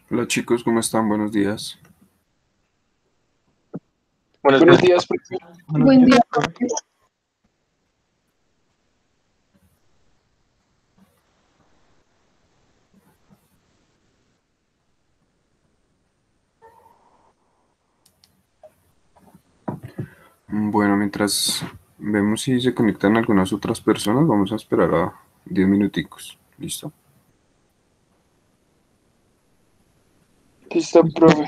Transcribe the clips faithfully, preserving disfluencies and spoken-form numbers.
Hola chicos, ¿cómo están? Buenos días. Buenos Buenos días. días, profe. Buenos Buen días, día. profe. Mm, Bueno, mientras vemos si se conectan algunas otras personas, vamos a esperar a diez minuticos. ¿Listo? Listo, profe.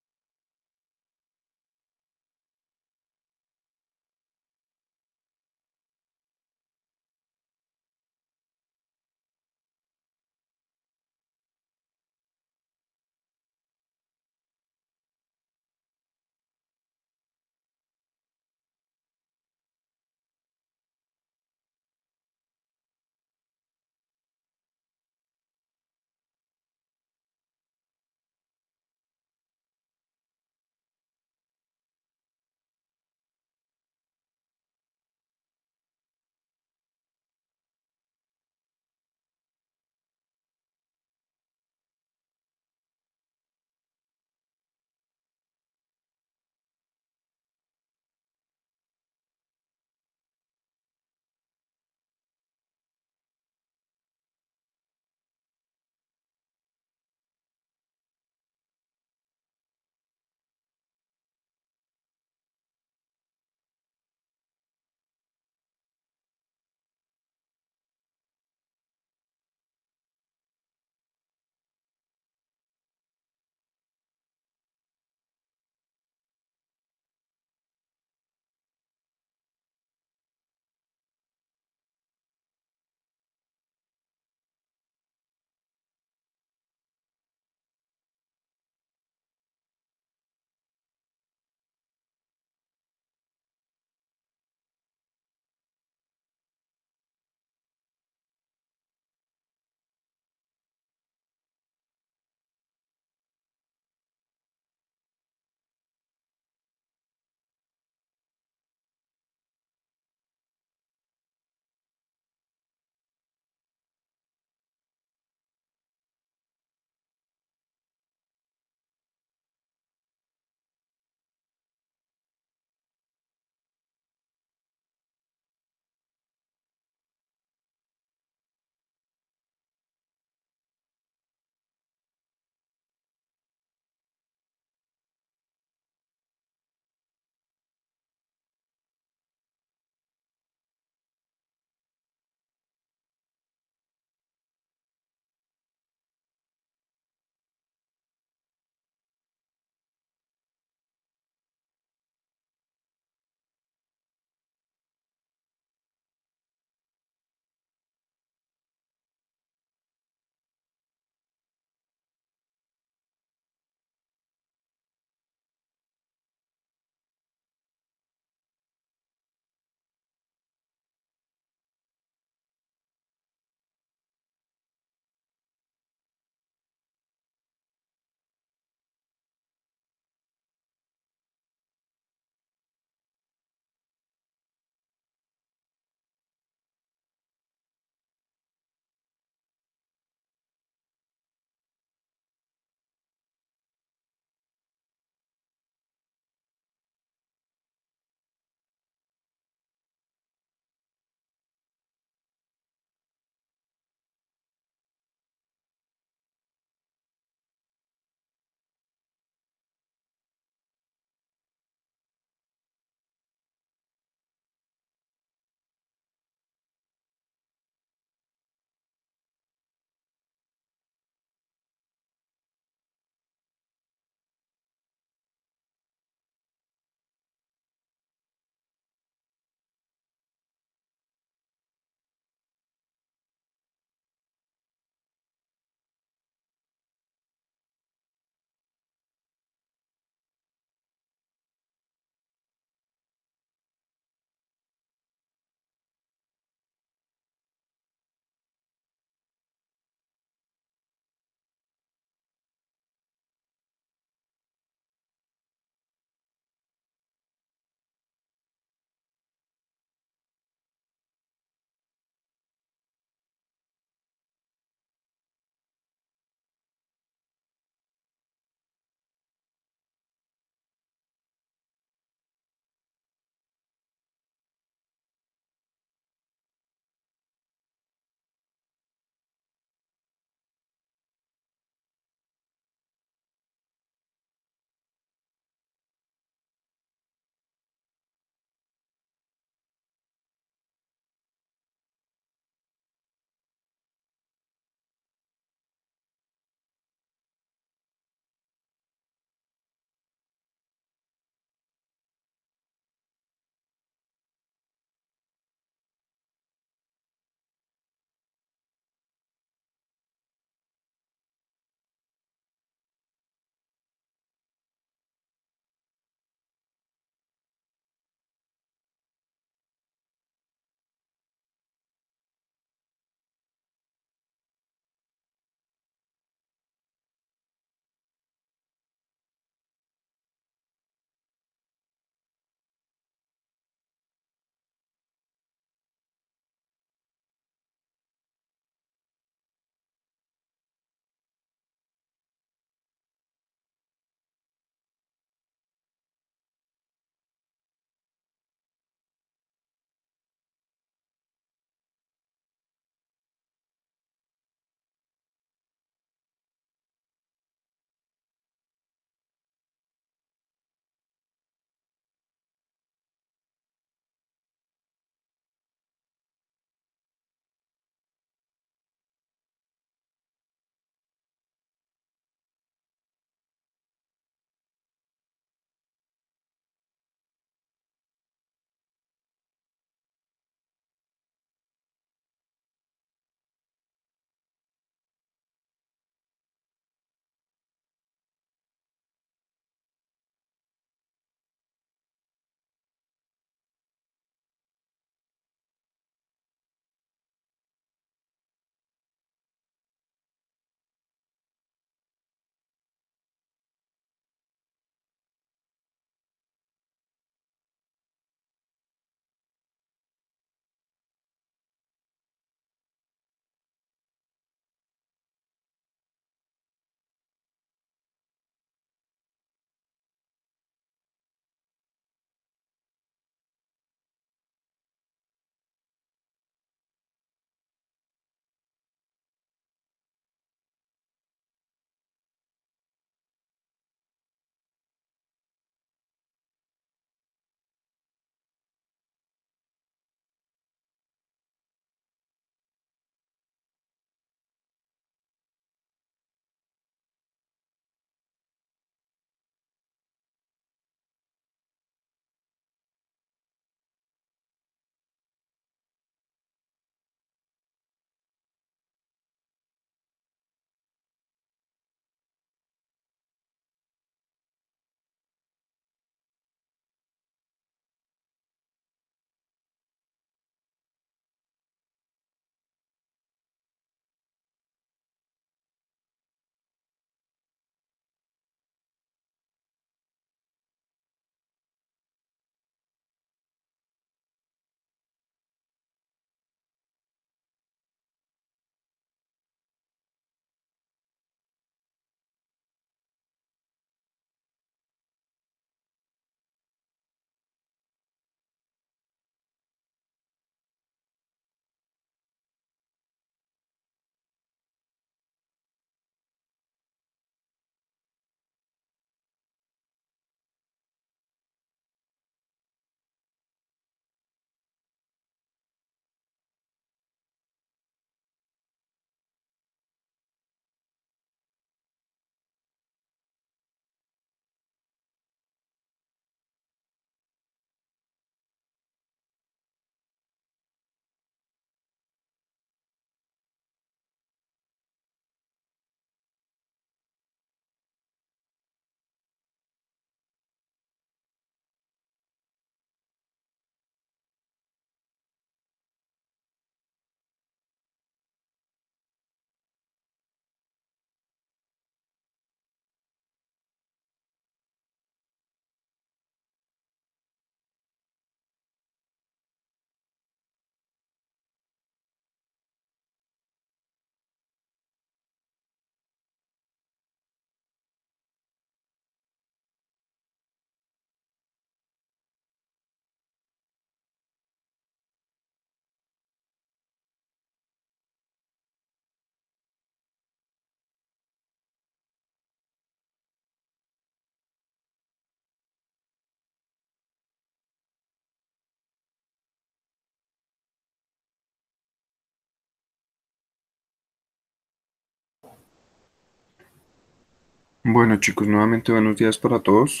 Bueno, chicos, nuevamente buenos días para todos.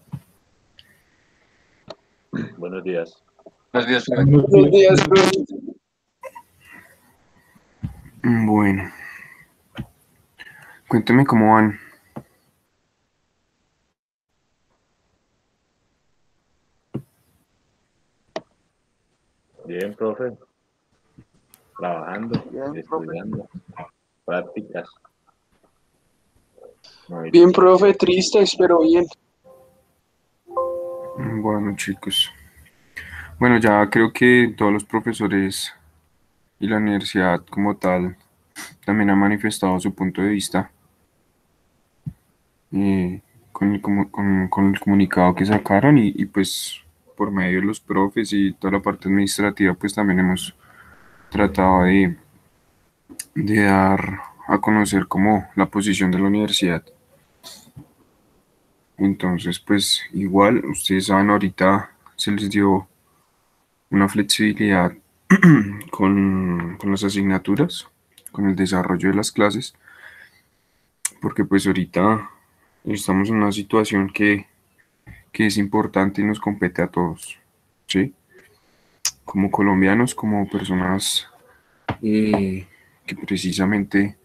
Buenos días. Buenos días, profe. Buenos días, profe. Bueno, cuénteme cómo van. Bien, profe. Trabajando, Bien, profe. estudiando, prácticas. No hay Bien, tiempo. profe, tristes, pero bien. Bueno, chicos. Bueno, ya creo que todos los profesores y la universidad como tal también han manifestado su punto de vista eh, con el, comu- con- con el comunicado que sacaron y, y pues por medio de los profes y toda la parte administrativa pues también hemos tratado de, de dar a conocer como la posición de la universidad. Entonces, pues igual, ustedes saben, ahorita se les dio una flexibilidad con, con las asignaturas, con el desarrollo de las clases, porque pues ahorita estamos en una situación que, que es importante y nos compete a todos, ¿sí? Como colombianos, como personas eh, que precisamente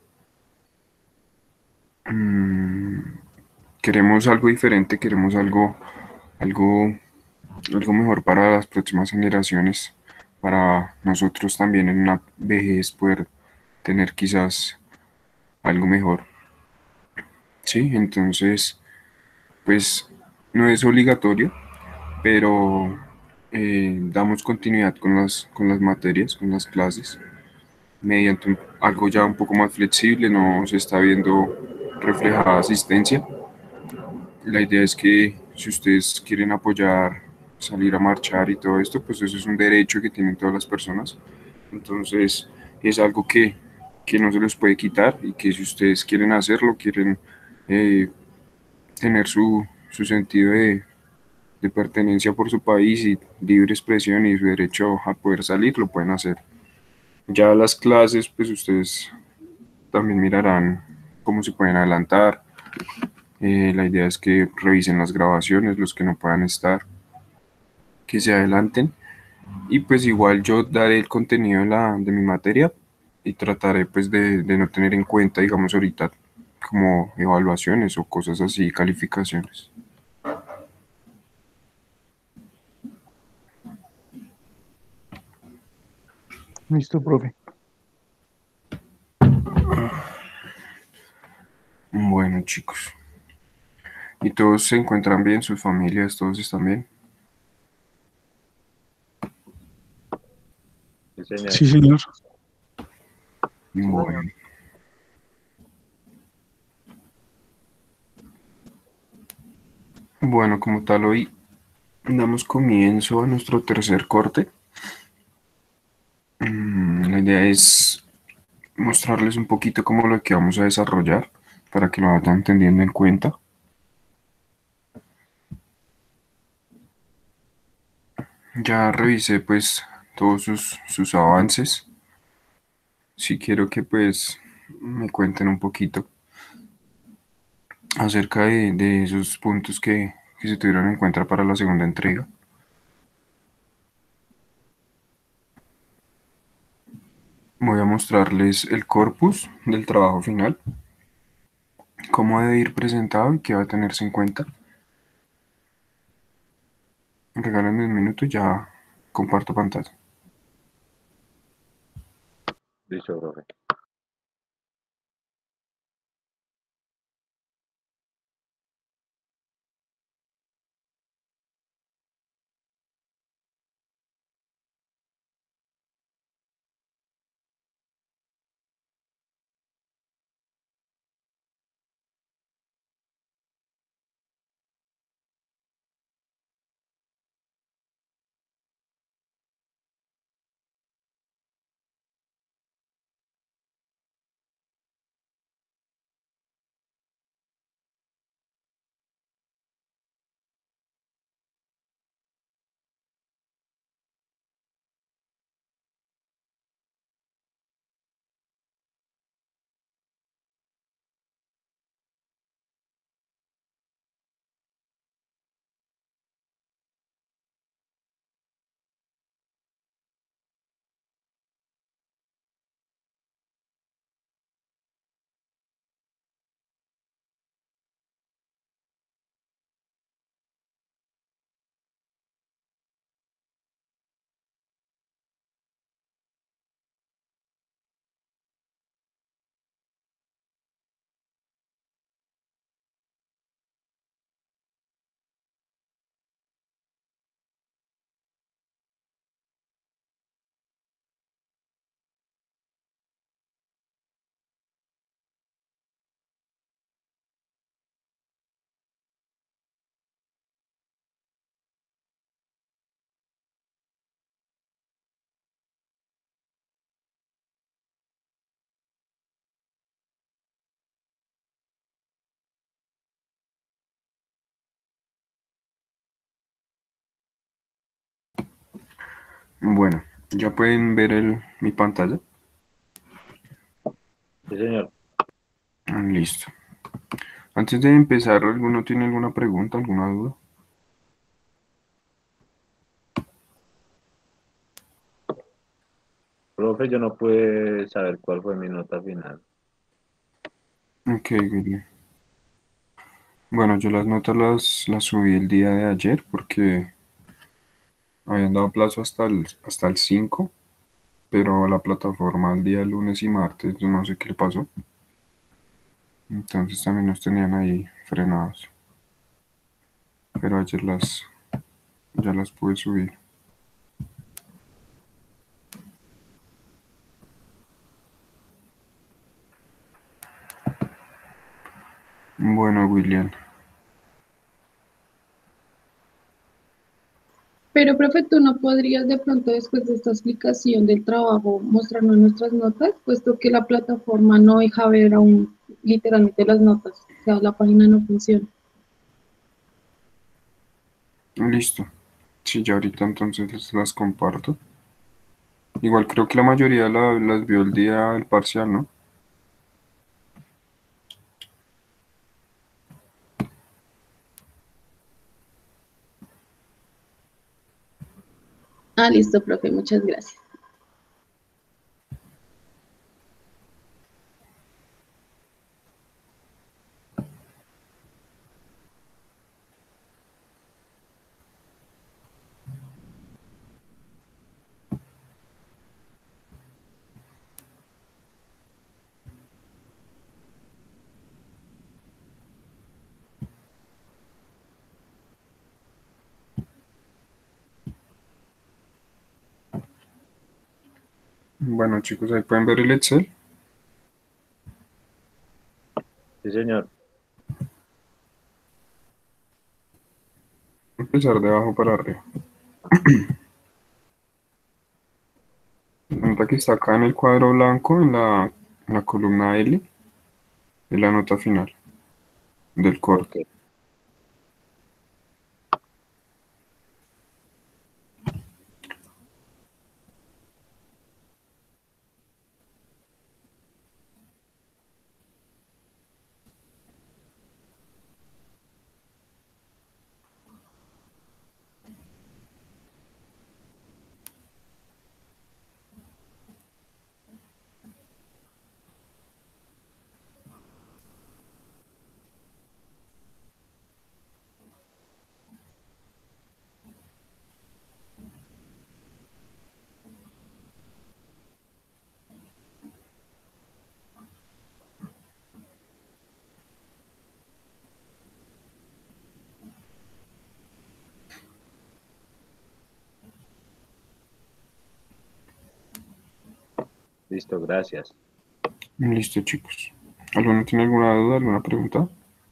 mm, queremos algo diferente, queremos algo, algo algo mejor para las próximas generaciones, para nosotros también en una vejez poder tener quizás algo mejor. Sí, entonces, pues no es obligatorio, pero eh, damos continuidad con las, con las materias, con las clases, mediante un- algo ya un poco más flexible, no se está viendo reflejada asistencia. La idea es que si ustedes quieren apoyar, salir a marchar y todo esto, pues eso es un derecho que tienen todas las personas. Entonces es algo que, que no se les puede quitar y que si ustedes quieren hacerlo, quieren eh, tener su, su sentido de, de pertenencia por su país y libre expresión y su derecho a poder salir, lo pueden hacer. Ya las clases, pues ustedes también mirarán cómo se pueden adelantar. Eh, la idea es que revisen las grabaciones, los que no puedan estar, que se adelanten. Y pues igual yo daré el contenido de, la, de mi materia y trataré pues de, de no tener en cuenta, digamos ahorita, como evaluaciones o cosas así, calificaciones. Listo, profe. Bueno, chicos. ¿Y todos se encuentran bien? ¿Sus familias, todos están bien? Sí, señor. Sí, señor. Sí, señor. Bueno, bueno, como tal, hoy damos comienzo a nuestro tercer corte. Mm, La idea es mostrarles un poquito cómo lo que vamos a desarrollar para que lo vayan teniendo en cuenta. Ya revisé pues todos sus, sus avances. Si quiero que pues me cuenten un poquito acerca de, de esos puntos que, que se tuvieron en cuenta para la segunda entrega. Voy a mostrarles el corpus del trabajo final, cómo debe ir presentado y qué va a tenerse en cuenta. Regálenme un minuto y ya comparto pantalla. Listo, profe. Bueno, ya pueden ver el, mi pantalla. Sí, señor. Ah, listo. Antes de empezar, ¿alguno tiene alguna pregunta, alguna duda? Profe, yo no pude saber cuál fue mi nota final. Ok, William. Bueno, yo las notas las, las subí el día de ayer porque habían dado plazo hasta el, hasta el cinco, pero la plataforma el día lunes y martes, yo no sé qué le pasó. Entonces también nos tenían ahí frenados. Pero ayer las, ya las pude subir. Bueno, William. Pero, profe, ¿tú no podrías de pronto después de esta explicación del trabajo mostrarnos nuestras notas, puesto que la plataforma no deja ver aún literalmente las notas? O sea, la página no funciona. Listo. Sí, ya ahorita entonces les- las comparto. Igual creo que la mayoría la- las vio el día del parcial, ¿no? Ah, listo, profe, muchas gracias. Bueno, chicos, ahí pueden ver el Excel. Sí, señor. Empezar de abajo para arriba. La nota que está acá en el cuadro blanco, en la, en la columna L, es la nota final del Ok. corte. Listo, gracias. Listo, chicos. ¿Alguno tiene alguna duda, alguna pregunta?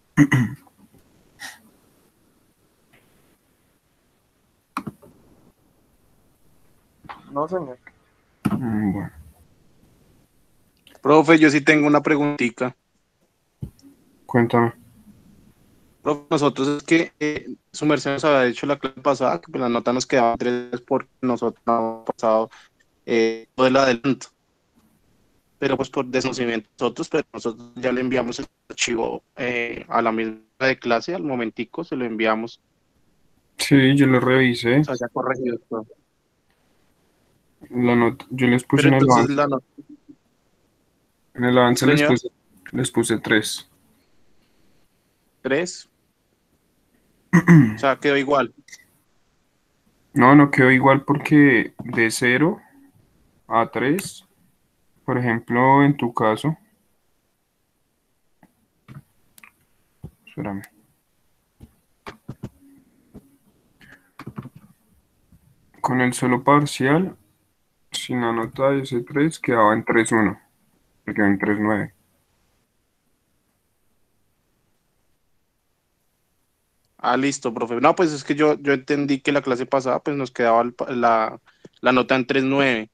No, señor. Mm, Bueno, Profe, yo sí tengo una preguntita. cuéntame. Profe, nosotros es que eh, su merced nos había dicho la clase pasada que pues, la nota nos quedaba en tres porque nosotros no habíamos pasado eh, todo el adelanto. Pero pues por desconocimiento de nosotros, pero nosotros ya le enviamos el archivo eh, a la misma de clase, al momentico se lo enviamos. Sí, yo lo O revisé. sea, ya corregido todo. La nota, yo les puse Pero en el entonces avance. la nota, En el avance les señor, puse, les puse tres. tres, o sea, quedó igual. No, no quedó igual porque de cero a tres, por ejemplo, en tu caso, espérame, con el solo parcial, sin la nota de ese tres, quedaba en tres uno, quedó en tres nueve. Ah, listo, profe. No, pues es que yo, yo entendí que la clase pasada pues nos quedaba el pa- la, la nota en tres nueve.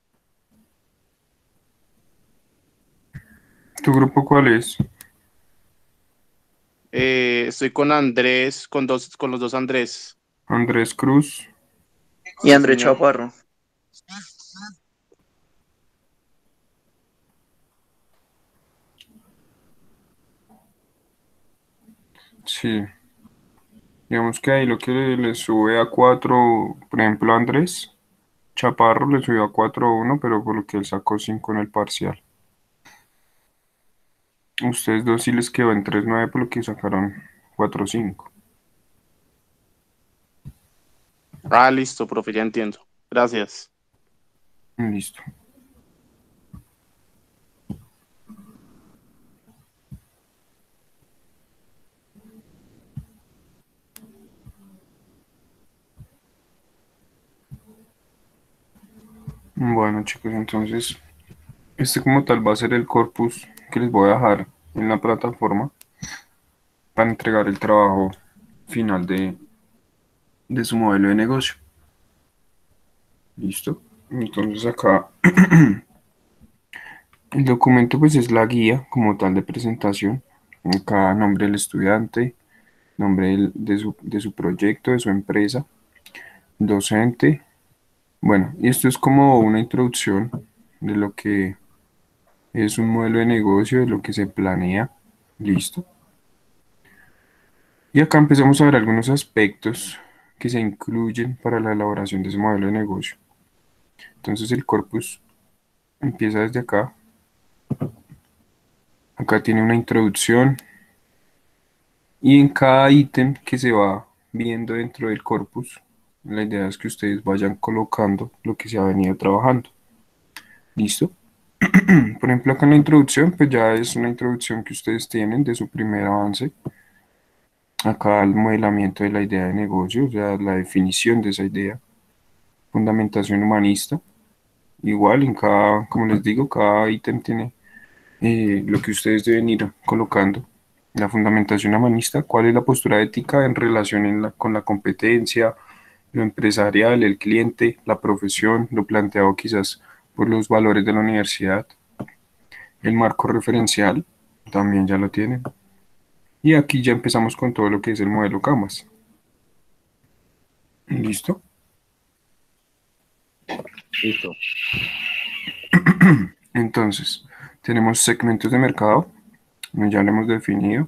¿Tu grupo cuál es? Eh, estoy con Andrés, con dos, con los dos Andrés. Andrés Cruz. Y Sí, André señor. Chaparro. Sí, digamos que ahí lo que le, le sube a cuatro, por ejemplo, Andrés Chaparro le subió a cuatro a uno, pero por lo que él sacó cinco en el parcial. Ustedes dos sí les quedó en tres nueve por lo que sacaron cuatro cinco. Ah, listo, profe, ya entiendo. Gracias. Listo. Bueno, chicos, entonces este como tal va a ser el corpus que les voy a dejar en la plataforma para entregar el trabajo final de, de su modelo de negocio. Listo. Entonces acá el documento pues es la guía como tal de presentación. Acá nombre del estudiante, nombre del- de su, de su proyecto, de su empresa, docente. Bueno, y esto es como una introducción de lo que es un modelo de negocio, de lo que se planea. Listo. Y acá empezamos a ver algunos aspectos que se incluyen para la elaboración de ese modelo de negocio. Entonces el corpus empieza desde acá. Acá tiene una introducción y en cada ítem que se va viendo dentro del corpus, la idea es que ustedes vayan colocando lo que se ha venido trabajando. ¿Listo? Por ejemplo, acá en la introducción, pues ya es una introducción que ustedes tienen de su primer avance. Acá el modelamiento de la idea de negocio, o sea, la definición de esa idea. Fundamentación humanista. Igual, en cada, como les digo, cada ítem tiene eh, lo que ustedes deben ir colocando. La fundamentación humanista, cuál es la postura ética en relación en la- con la competencia, lo empresarial, el cliente, la profesión, lo planteado quizás por los valores de la universidad. El marco referencial, también ya lo tienen. Y aquí ya empezamos con todo lo que es el modelo Canvas. ¿Listo? Listo. Entonces, tenemos segmentos de mercado, ya lo hemos definido.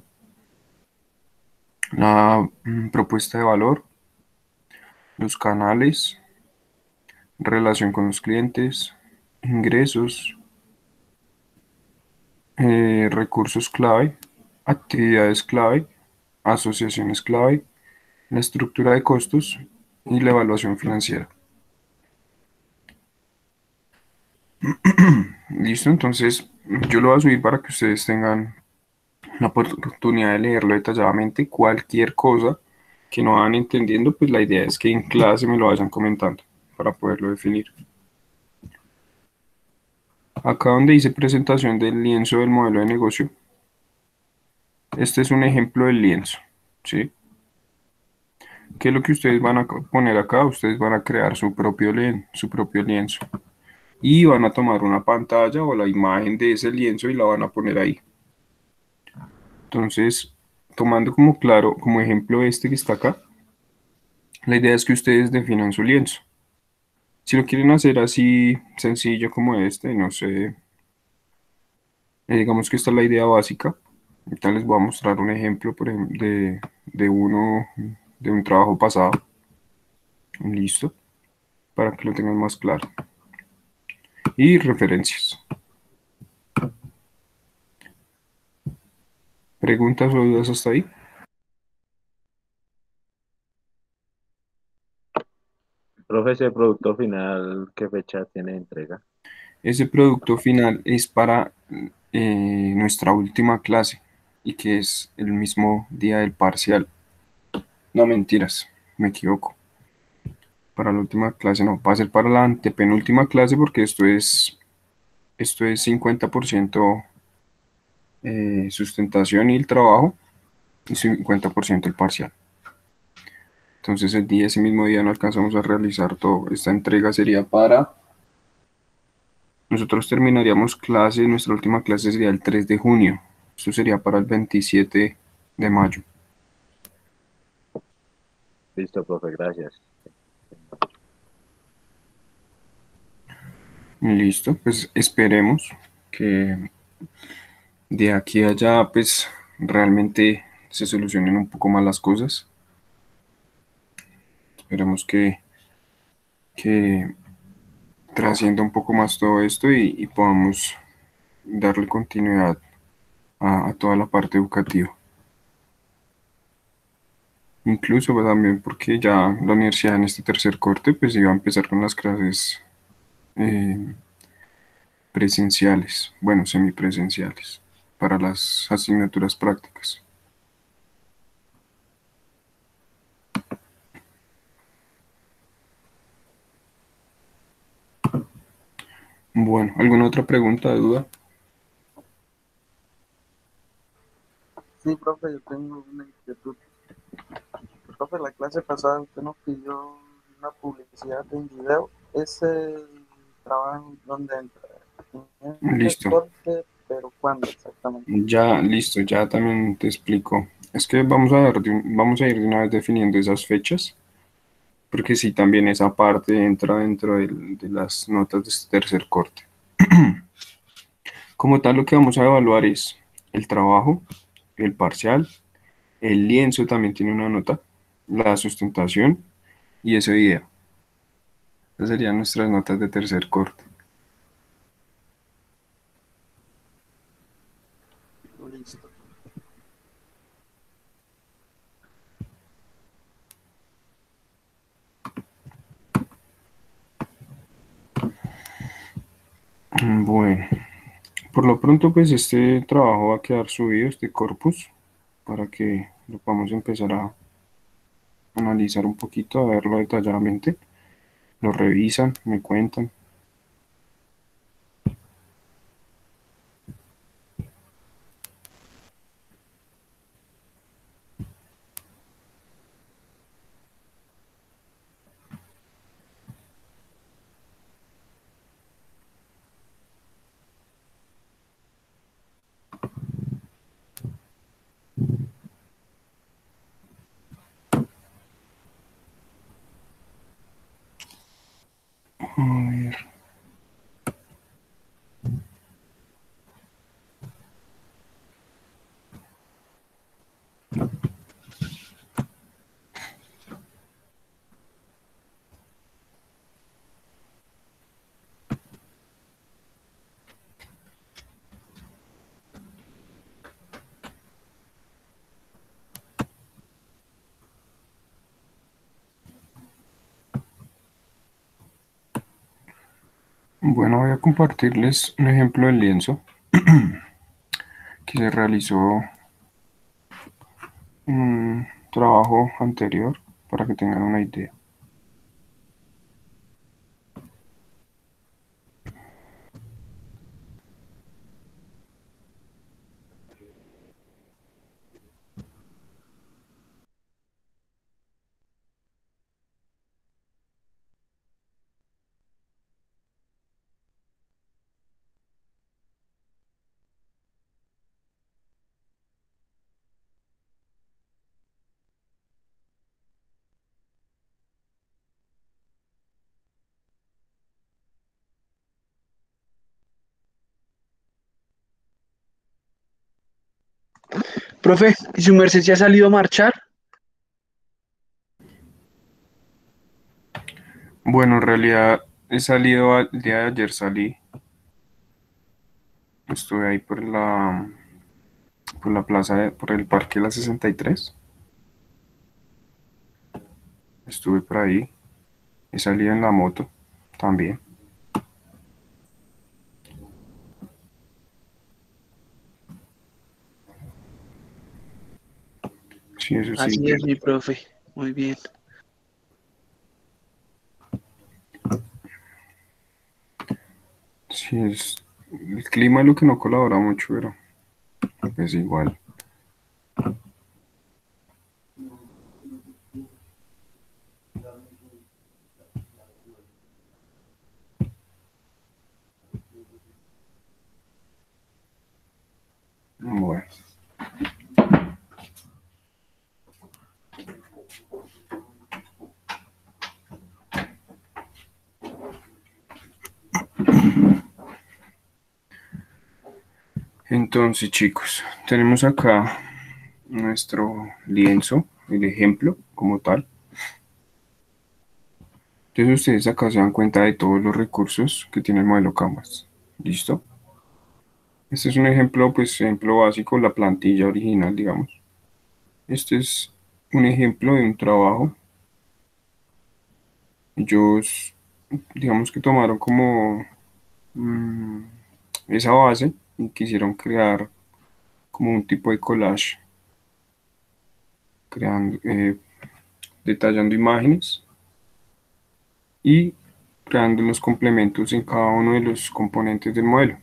La mm, propuesta de valor, los canales, relación con los clientes, ingresos, eh, recursos clave, actividades clave, asociaciones clave, la estructura de costos y la evaluación financiera. Listo, entonces yo lo voy a subir para que ustedes tengan la oportunidad de leerlo detalladamente. Cualquier cosa que no van entendiendo, pues la idea es que en clase me lo vayan comentando para poderlo definir. Acá donde dice presentación del lienzo del modelo de negocio, este es un ejemplo del lienzo, ¿sí? ¿Qué es lo que ustedes van a poner acá? Ustedes van a crear su propio, lien- su propio lienzo y van a tomar una pantalla o la imagen de ese lienzo y la van a poner ahí. Entonces, tomando como claro, como ejemplo este que está acá, la idea es que ustedes definan su lienzo. Si lo quieren hacer así sencillo como este, no sé, eh, digamos que esta es la idea básica. Ahorita les voy a mostrar un ejemplo por ejem- de, de uno, de un trabajo pasado. Listo, para que lo tengan más claro. Y referencias. ¿Preguntas o dudas hasta ahí? Profe, ese producto final, ¿qué fecha tiene de entrega? Ese producto final es para eh, nuestra última clase y que es el mismo día del parcial. No, mentiras, me equivoco. Para la última clase no, va a ser para la antepenúltima clase porque esto es, esto es cincuenta por ciento eh, sustentación y el trabajo y cincuenta por ciento el parcial. Entonces el día, ese mismo día no alcanzamos a realizar todo. Esta entrega sería para... Nosotros terminaríamos clase, nuestra última clase sería el tres de junio. Esto sería para el veintisiete de mayo. Listo, profe, gracias. Listo, pues esperemos que de aquí a allá pues realmente se solucionen un poco más las cosas. Esperemos que, que trascienda un poco más todo esto y, y podamos darle continuidad a, a toda la parte educativa. Incluso pues, también porque ya la universidad en este tercer corte pues iba a empezar con las clases eh, presenciales, bueno, semipresenciales, para las asignaturas prácticas. Bueno, ¿alguna otra pregunta, duda? Sí, profe, yo tengo una inquietud. Profe, la clase pasada usted nos pidió una publicidad en video. ¿Ese trabajo dónde entra? En este Listo, corte, pero ¿cuándo exactamente? ya listo, ya también te explico. Es que vamos a dar de un- vamos a ir de una vez definiendo esas fechas, porque sí, también esa parte entra dentro del- de las notas de este tercer corte. Como tal, lo que vamos a evaluar es el trabajo, el parcial, el lienzo también tiene una nota, la sustentación y ese video. Esas serían nuestras notas de tercer corte. Listo. Bueno, por lo pronto pues este trabajo va a quedar subido, este corpus, para que lo podamos empezar a analizar un poquito, a verlo detalladamente. Lo revisan, me cuentan. A ver. Bueno, voy a compartirles un ejemplo del lienzo que se realizó en un trabajo anterior para que tengan una idea. Profe, ¿y su merced ya ha salido a marchar? Bueno, en realidad he salido al- el día de ayer salí, estuve ahí por la por la plaza de- por el parque de la sesenta y tres, estuve por ahí, he salido en la moto también. Sí, eso sí. Así es, mi profe. Muy bien. Sí, es el clima es lo que no colabora mucho, pero es igual. Bueno, Entonces, chicos, tenemos acá nuestro lienzo, el ejemplo como tal. Entonces ustedes acá se dan cuenta de todos los recursos que tiene el modelo Canvas. ¿Listo? Este es un ejemplo, pues, ejemplo básico, la plantilla original, digamos. Este es un ejemplo de un trabajo. Ellos, digamos que tomaron como mm, esa base y quisieron crear como un tipo de collage, creando, eh, detallando imágenes y creando los complementos en cada uno de los componentes del modelo.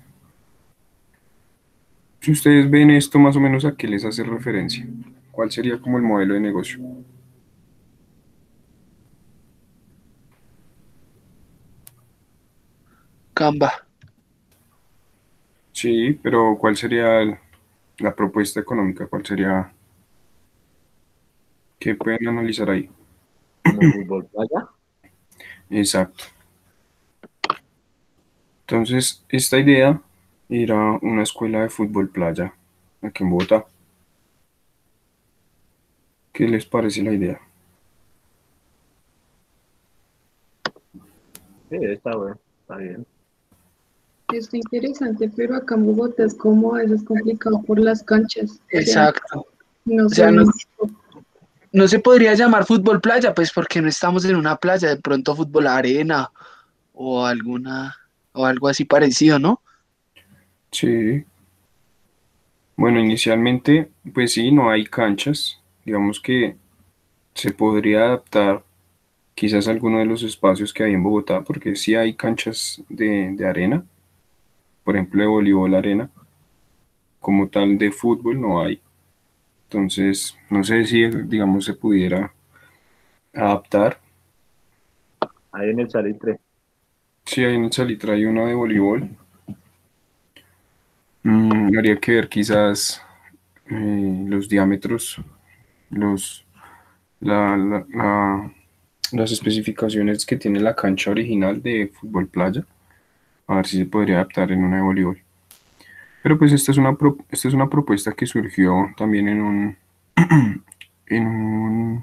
Si ustedes ven esto, más o menos a qué les hace referencia, ¿cuál sería como el modelo de negocio? Canva. Sí, pero ¿cuál sería el- la propuesta económica? ¿Cuál sería? ¿Qué pueden analizar ahí? Como fútbol playa. Exacto. Entonces, esta idea era una escuela de fútbol playa aquí en Bogotá. ¿Qué les parece la idea? Sí, está bueno, está bien. Está interesante, pero acá en Bogotá es como a veces complicado por las canchas. O sea, Exacto. no O se sea, ve no, mucho. no se podría llamar fútbol playa, pues porque no estamos en una playa, de pronto fútbol arena o alguna o algo así parecido, ¿no? Sí, bueno, inicialmente, pues sí, no hay canchas. Digamos que se podría adaptar quizás a alguno de los espacios que hay en Bogotá, porque sí hay canchas de, de arena, por ejemplo, de voleibol arena, como tal de fútbol no hay. Entonces, no sé si, digamos, se pudiera adaptar. Ahí en el Salitre. Sí, hay en Salitre hay una de voleibol. Mm, habría que ver quizás eh, los diámetros, los, la, la- la- las especificaciones que tiene la cancha original de fútbol playa, a ver si se podría adaptar en una de voleibol. Pero pues esta es una, pro- esta es una propuesta que surgió también en un, en un,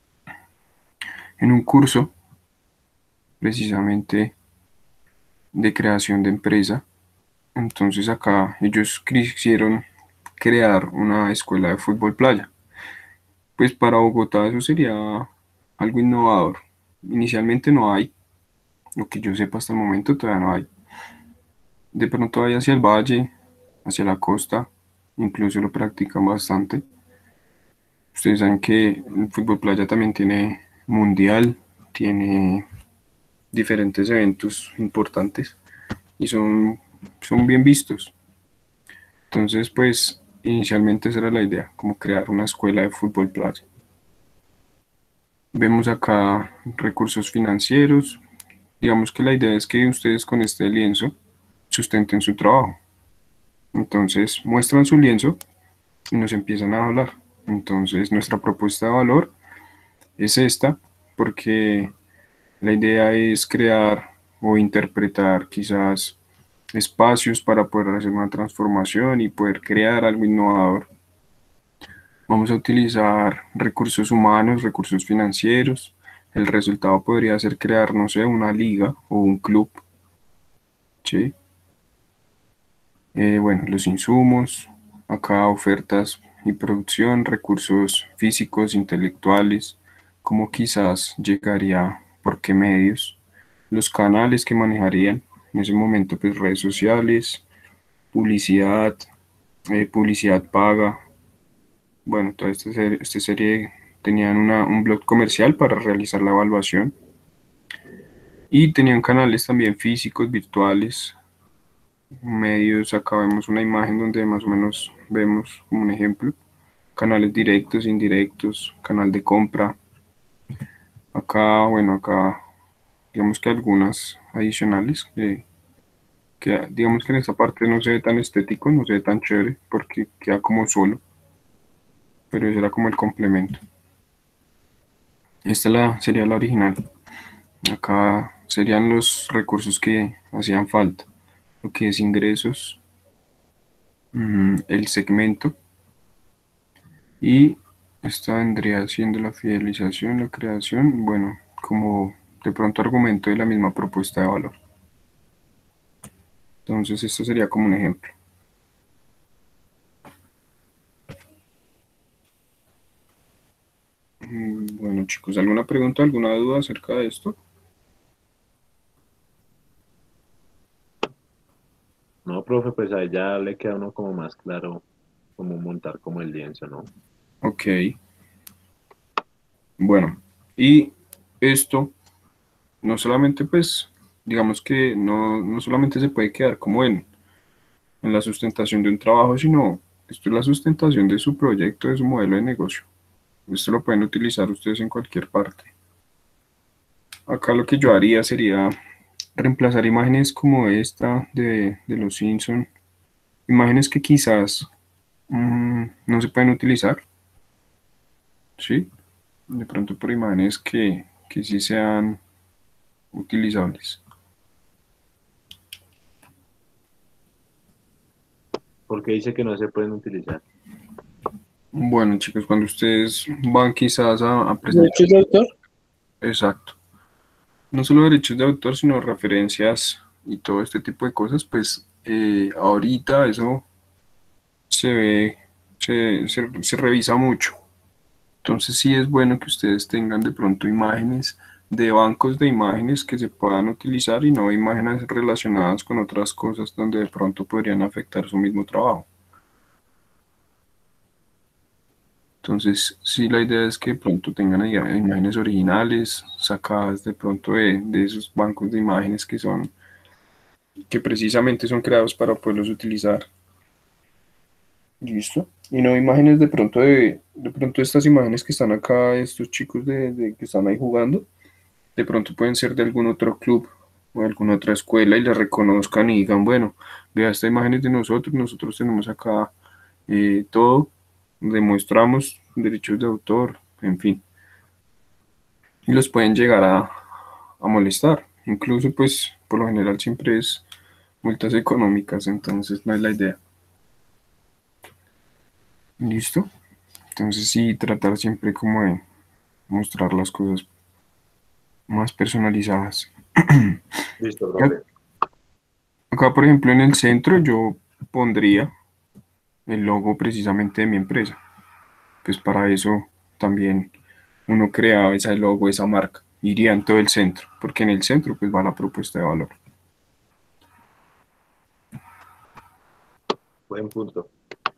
en un curso precisamente de creación de empresa. Entonces acá ellos quisieron crear una escuela de fútbol playa. Pues para Bogotá eso sería algo innovador. Inicialmente no hay, lo que yo sepa hasta el momento todavía no hay. De pronto hay hacia el valle, hacia la costa, incluso lo practican bastante. Ustedes saben que el fútbol playa también tiene mundial, tiene diferentes eventos importantes y son, son bien vistos. Entonces, pues inicialmente esa era la idea, como crear una escuela de fútbol playa. Vemos acá recursos financieros. Digamos que la idea es que ustedes con este lienzo sustenten su trabajo. Entonces muestran su lienzo y nos empiezan a hablar. Entonces nuestra propuesta de valor es esta, porque la idea es crear o interpretar quizás espacios para poder hacer una transformación y poder crear algo innovador. Vamos a utilizar recursos humanos, recursos financieros. El resultado podría ser crear, no sé, una liga o un club, ¿sí? Eh, bueno, los insumos, acá ofertas y producción, recursos físicos, intelectuales, cómo quizás llegaría, por qué medios, los canales que manejarían, en ese momento pues redes sociales, publicidad, eh, publicidad paga, bueno, toda esta serie, esta serie tenían una- un blog comercial para realizar la evaluación y tenían canales también físicos, virtuales, medios. Acá vemos una imagen donde más o menos vemos como un ejemplo, canales directos, indirectos, canal de compra. Acá, bueno, acá digamos que algunas adicionales que, que digamos que en esta parte no se ve tan estético, no se ve tan chévere porque queda como solo, pero ese era como el complemento. Esta la, sería la original. Acá serían los recursos que hacían falta, lo que es ingresos, mm, el segmento, y esta vendría siendo la fidelización, la creación, bueno, como de pronto argumento de la misma propuesta de valor. Entonces, esto sería como un ejemplo. Mm, Bueno, chicos, ¿alguna pregunta, alguna duda acerca de esto? No, profe, pues ahí ya le queda a uno como más claro cómo montar como el lienzo, ¿no? Ok, bueno, y esto no solamente, pues, digamos que no, no solamente se puede quedar como en, en la sustentación de un trabajo, sino esto es la sustentación de su proyecto, de su modelo de negocio. Esto lo pueden utilizar ustedes en cualquier parte. Acá lo que yo haría sería reemplazar imágenes como esta de, de los Simpson, imágenes que quizás mm, no se pueden utilizar, ¿sí? De pronto por imágenes que, que sí sean utilizables. Porque dice que no se pueden utilizar. Bueno, chicos, cuando ustedes van quizás a, a presentar, ¿Derechos de autor? exacto, no solo derechos de autor, sino referencias y todo este tipo de cosas, pues eh, ahorita eso se ve, se, se, se revisa mucho. Entonces sí es bueno que ustedes tengan de pronto imágenes de bancos de imágenes que se puedan utilizar y no imágenes relacionadas con otras cosas donde de pronto podrían afectar su mismo trabajo. Entonces, sí, la idea es que de pronto tengan ahí imágenes originales, sacadas de pronto de, de esos bancos de imágenes que son, que precisamente son creados para poderlos utilizar. Listo. Y no imágenes de pronto de, de pronto estas imágenes que están acá, estos chicos de, de- que están ahí jugando, de pronto pueden ser de algún otro club o de alguna otra escuela y las reconozcan y digan, bueno, vea, esta imagen es de nosotros, nosotros tenemos acá eh, todo, demostramos derechos de autor, en fin. Y los pueden llegar a, a molestar. Incluso, pues, por lo general siempre es multas económicas, entonces no es la idea. ¿Listo? Entonces sí, tratar siempre como de mostrar las cosas más personalizadas. Listo, profe. Acá, por ejemplo, en el centro yo pondría el logo precisamente de mi empresa. Pues para eso también uno crea ese logo, esa marca. Iría en todo el centro, porque en el centro pues va la propuesta de valor. Buen punto.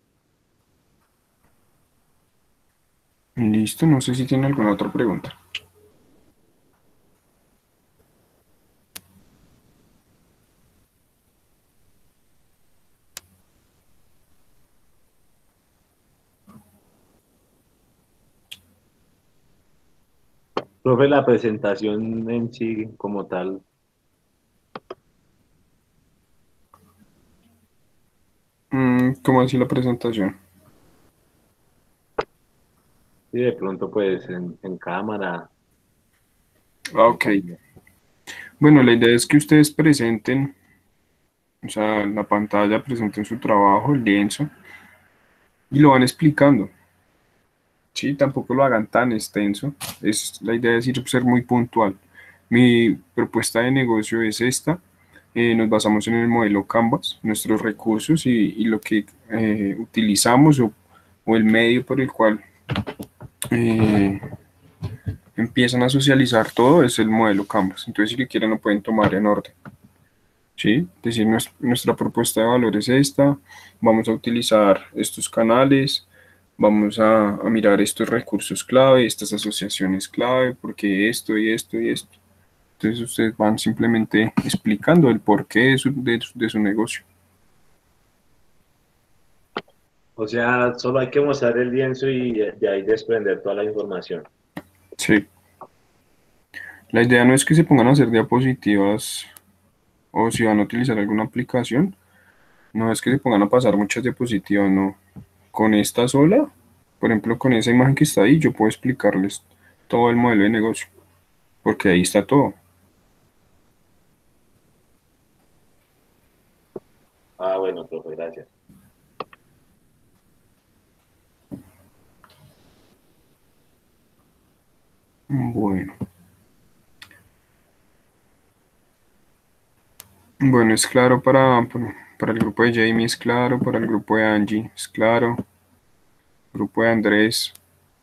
Listo, no sé si tiene alguna otra pregunta. Profe, la presentación en sí como tal, Mm, ¿cómo así la presentación? y de pronto pues en, en cámara, Ah, en ok. cabina. Bueno, la idea es que ustedes presenten, o sea, en la pantalla presenten su trabajo, el lienzo, y lo van explicando. Sí, tampoco lo hagan tan extenso. Es, la idea es ir ser muy puntual. Mi propuesta de negocio es esta. Eh, nos basamos en el modelo Canvas, nuestros recursos y, y lo que eh, utilizamos o, o el medio por el cual eh, empiezan a socializar todo es el modelo Canvas. Entonces, si que quieran, lo pueden tomar en orden. ¿Sí? Es decir, nues- nuestra propuesta de valor es esta, vamos a utilizar estos canales, vamos a, a mirar estos recursos clave, estas asociaciones clave, porque esto y esto y esto. Entonces ustedes van simplemente explicando el porqué de su, de su- de su negocio. O sea, solo hay que mostrar el lienzo y de de ahí desprender toda la información. Sí. La idea no es que se pongan a hacer diapositivas o si van a utilizar alguna aplicación, no es que se pongan a pasar muchas diapositivas, no. Con esta sola, por ejemplo, con esa imagen que está ahí, yo puedo explicarles todo el modelo de negocio, porque ahí está todo. Ah, bueno, profe, gracias. Bueno. Bueno, es claro para, para, para el grupo de Jamie, es claro, para el grupo de Angie, es claro, grupo de Andrés.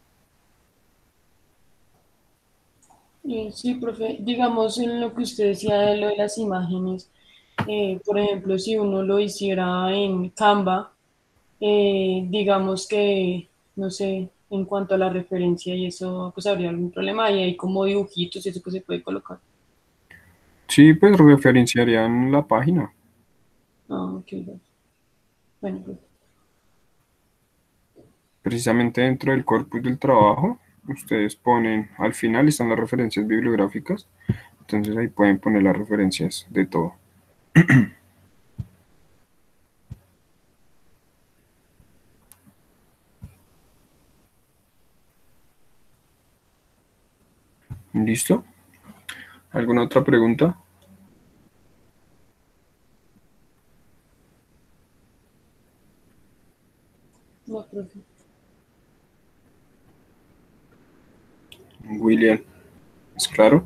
Eh, sí, profe, digamos en lo que usted decía de lo de las imágenes, eh, por ejemplo, si uno lo hiciera en Canva, eh, digamos que, no sé, en cuanto a la referencia y eso, pues habría algún problema y hay como dibujitos y eso que se puede colocar. Sí, pues referenciarían la página. Ah, ok, bueno, bueno, profe. Precisamente dentro del corpus del trabajo, ustedes ponen, al final están las referencias bibliográficas, entonces ahí pueden poner las referencias de todo. ¿Listo? ¿Alguna otra pregunta? No, profe. William, ¿es claro?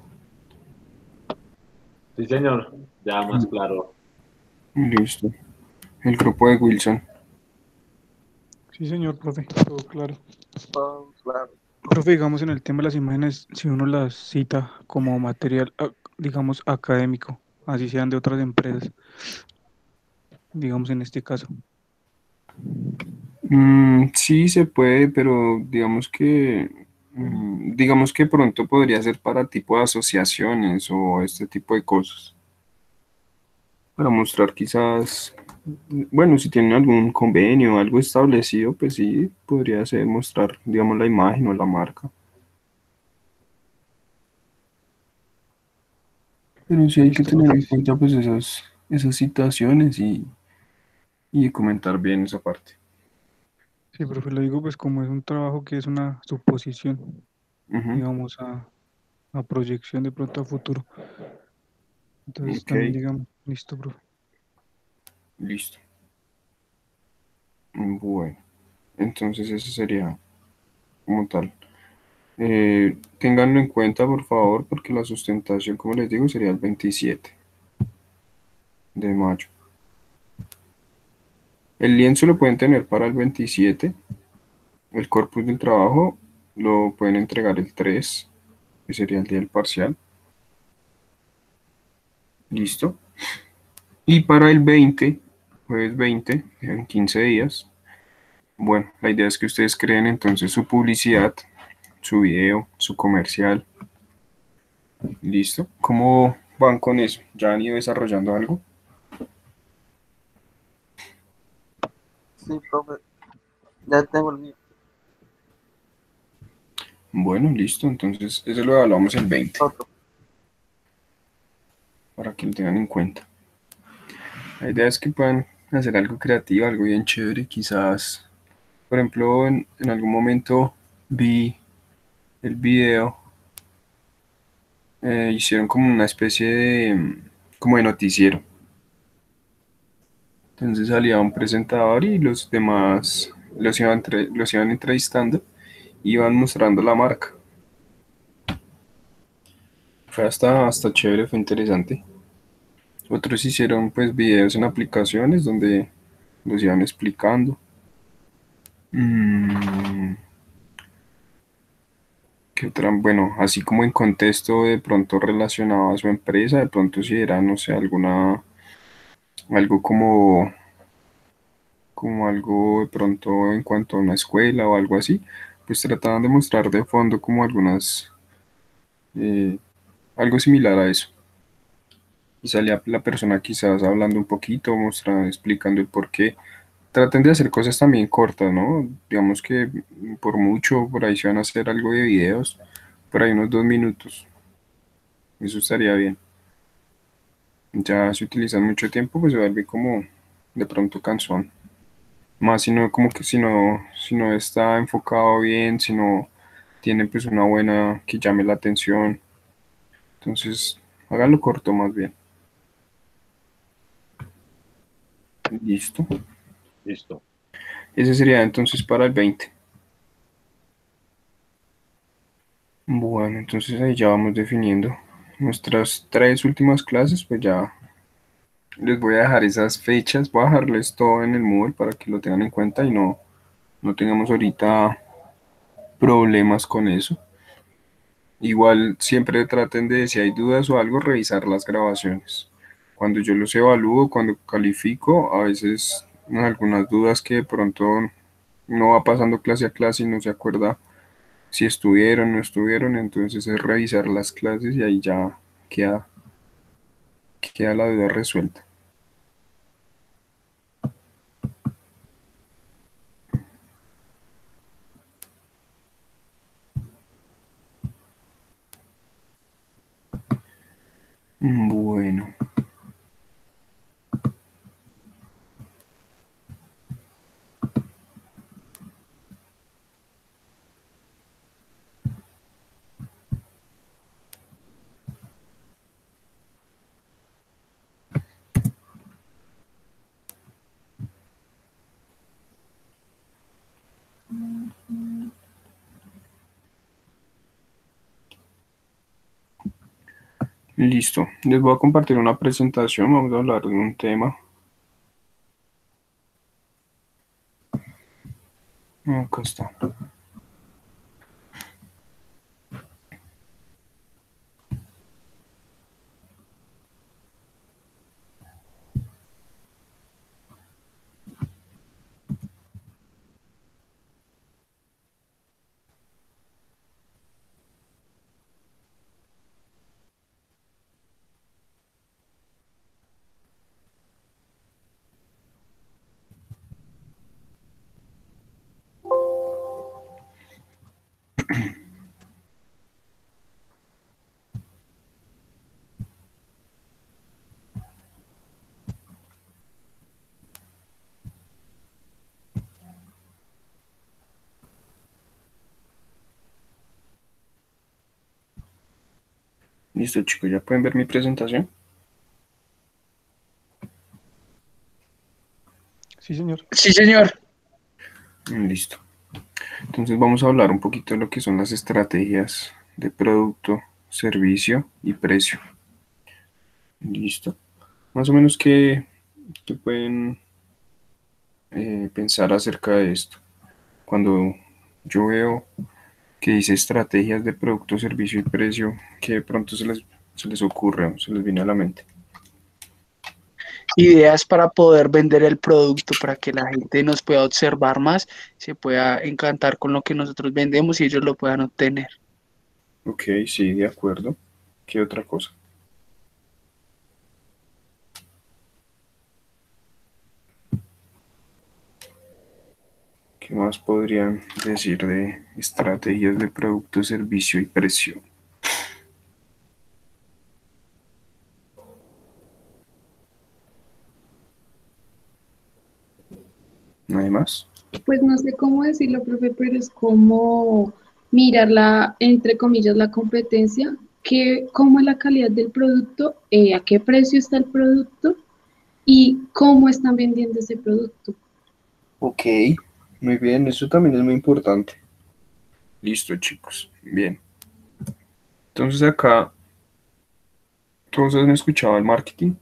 Sí, señor, ya más claro. Listo. El grupo de Wilson. Sí, señor, profe, todo claro. Todo claro. Profe, digamos en el tema de las imágenes, si uno las cita como material, ah, digamos, académico, así sean de otras empresas, digamos en este caso. Mm, sí se puede, pero digamos que mm, digamos que pronto podría ser para tipo de asociaciones o este tipo de cosas. Para mostrar quizás, bueno, si tienen algún convenio o algo establecido, pues sí, podría ser mostrar, digamos, la imagen o la marca. Pero sí hay que Listo, tener en profe. cuenta pues esas, esas situaciones y, y comentar bien esa parte. Sí, profe, lo digo pues como es un trabajo que es una suposición, Ujú. digamos, a, a proyección de pronto a futuro. Entonces Ok, también digamos, listo, profe. listo. Bueno, entonces eso sería como tal. Eh, ténganlo en cuenta, por favor, porque la sustentación, como les digo, sería el veintisiete de mayo. El lienzo lo pueden tener para el veintisiete. El corpus del trabajo lo pueden entregar el tres, que sería el día del parcial. Listo. Y para el veinte, jueves veinte, en quince días. Bueno, la idea es que ustedes creen entonces su publicidad, su video, su comercial. Listo. ¿Cómo van con eso? ¿Ya han ido desarrollando algo? Sí, profe, ya tengo el mío. Bueno, listo. Entonces, eso lo evaluamos el veinte, Otro. para que lo tengan en cuenta. La idea es que puedan hacer algo creativo, algo bien chévere. Quizás, por ejemplo, en, en algún momento vi el video, eh, hicieron como una especie de, mm, como de noticiero. Entonces salía un presentador y los demás los iban, entre- los iban entrevistando y iban mostrando la marca. Fue hasta, hasta chévere, fue interesante. Otros hicieron pues videos en aplicaciones donde los iban explicando. Mm, ¿qué otra? Bueno, así como en contexto de pronto relacionado a su empresa, de pronto si era, no sé, alguna, algo como, como algo de pronto en cuanto a una escuela o algo así, pues trataban de mostrar de fondo como algunas, eh, algo similar a eso. Y salía la persona quizás hablando un poquito, mostrando, explicando el por qué. Traten de hacer cosas también cortas, ¿no? Digamos que por mucho, por ahí se van a hacer algo de videos, por ahí unos dos minutos. Eso estaría bien. Ya si utilizan mucho tiempo, pues se vuelve como de pronto cansón. Más si no, como que si no, si no está enfocado bien, si no tiene pues una buena que llame la atención. Entonces, háganlo corto más bien. Listo. Listo. Ese sería entonces para el veinte. Bueno, entonces ahí ya vamos definiendo nuestras tres últimas clases, pues ya les voy a dejar esas fechas, voy a dejarles todo en el Moodle para que lo tengan en cuenta y no, no tengamos ahorita problemas con eso. Igual siempre traten de, si hay dudas o algo, revisar las grabaciones. Cuando yo los evalúo, cuando califico, a veces ¿no? algunas dudas que de pronto no va pasando clase a clase y no se acuerda si estuvieron o no estuvieron, entonces es revisar las clases y ahí ya queda, queda la duda resuelta. Bueno. Listo, les voy a compartir una presentación, vamos a hablar de un tema. Acá está. Listo, chicos, ¿ya pueden ver mi presentación? Sí, señor. Sí, señor. Listo. Entonces vamos a hablar un poquito de lo que son las estrategias de producto, servicio y precio. Listo. Más o menos qué, qué pueden eh, pensar acerca de esto. Cuando yo veo que dice estrategias de producto, servicio y precio, que de pronto se les, se les ocurre o se les viene a la mente. Ideas para poder vender el producto, para que la gente nos pueda observar más, se pueda encantar con lo que nosotros vendemos y ellos lo puedan obtener. Ok, sí, de acuerdo. ¿Qué otra cosa? ¿Qué más podrían decir de estrategias de producto, servicio y precio? ¿No hay más? Pues no sé cómo decirlo, profe, pero es como mirar la, entre comillas, la competencia, que, cómo es la calidad del producto, eh, a qué precio está el producto y cómo están vendiendo ese producto. Ok, muy bien, eso también es muy importante. Listo, chicos, bien. Entonces acá, ¿todos han escuchado el marketing?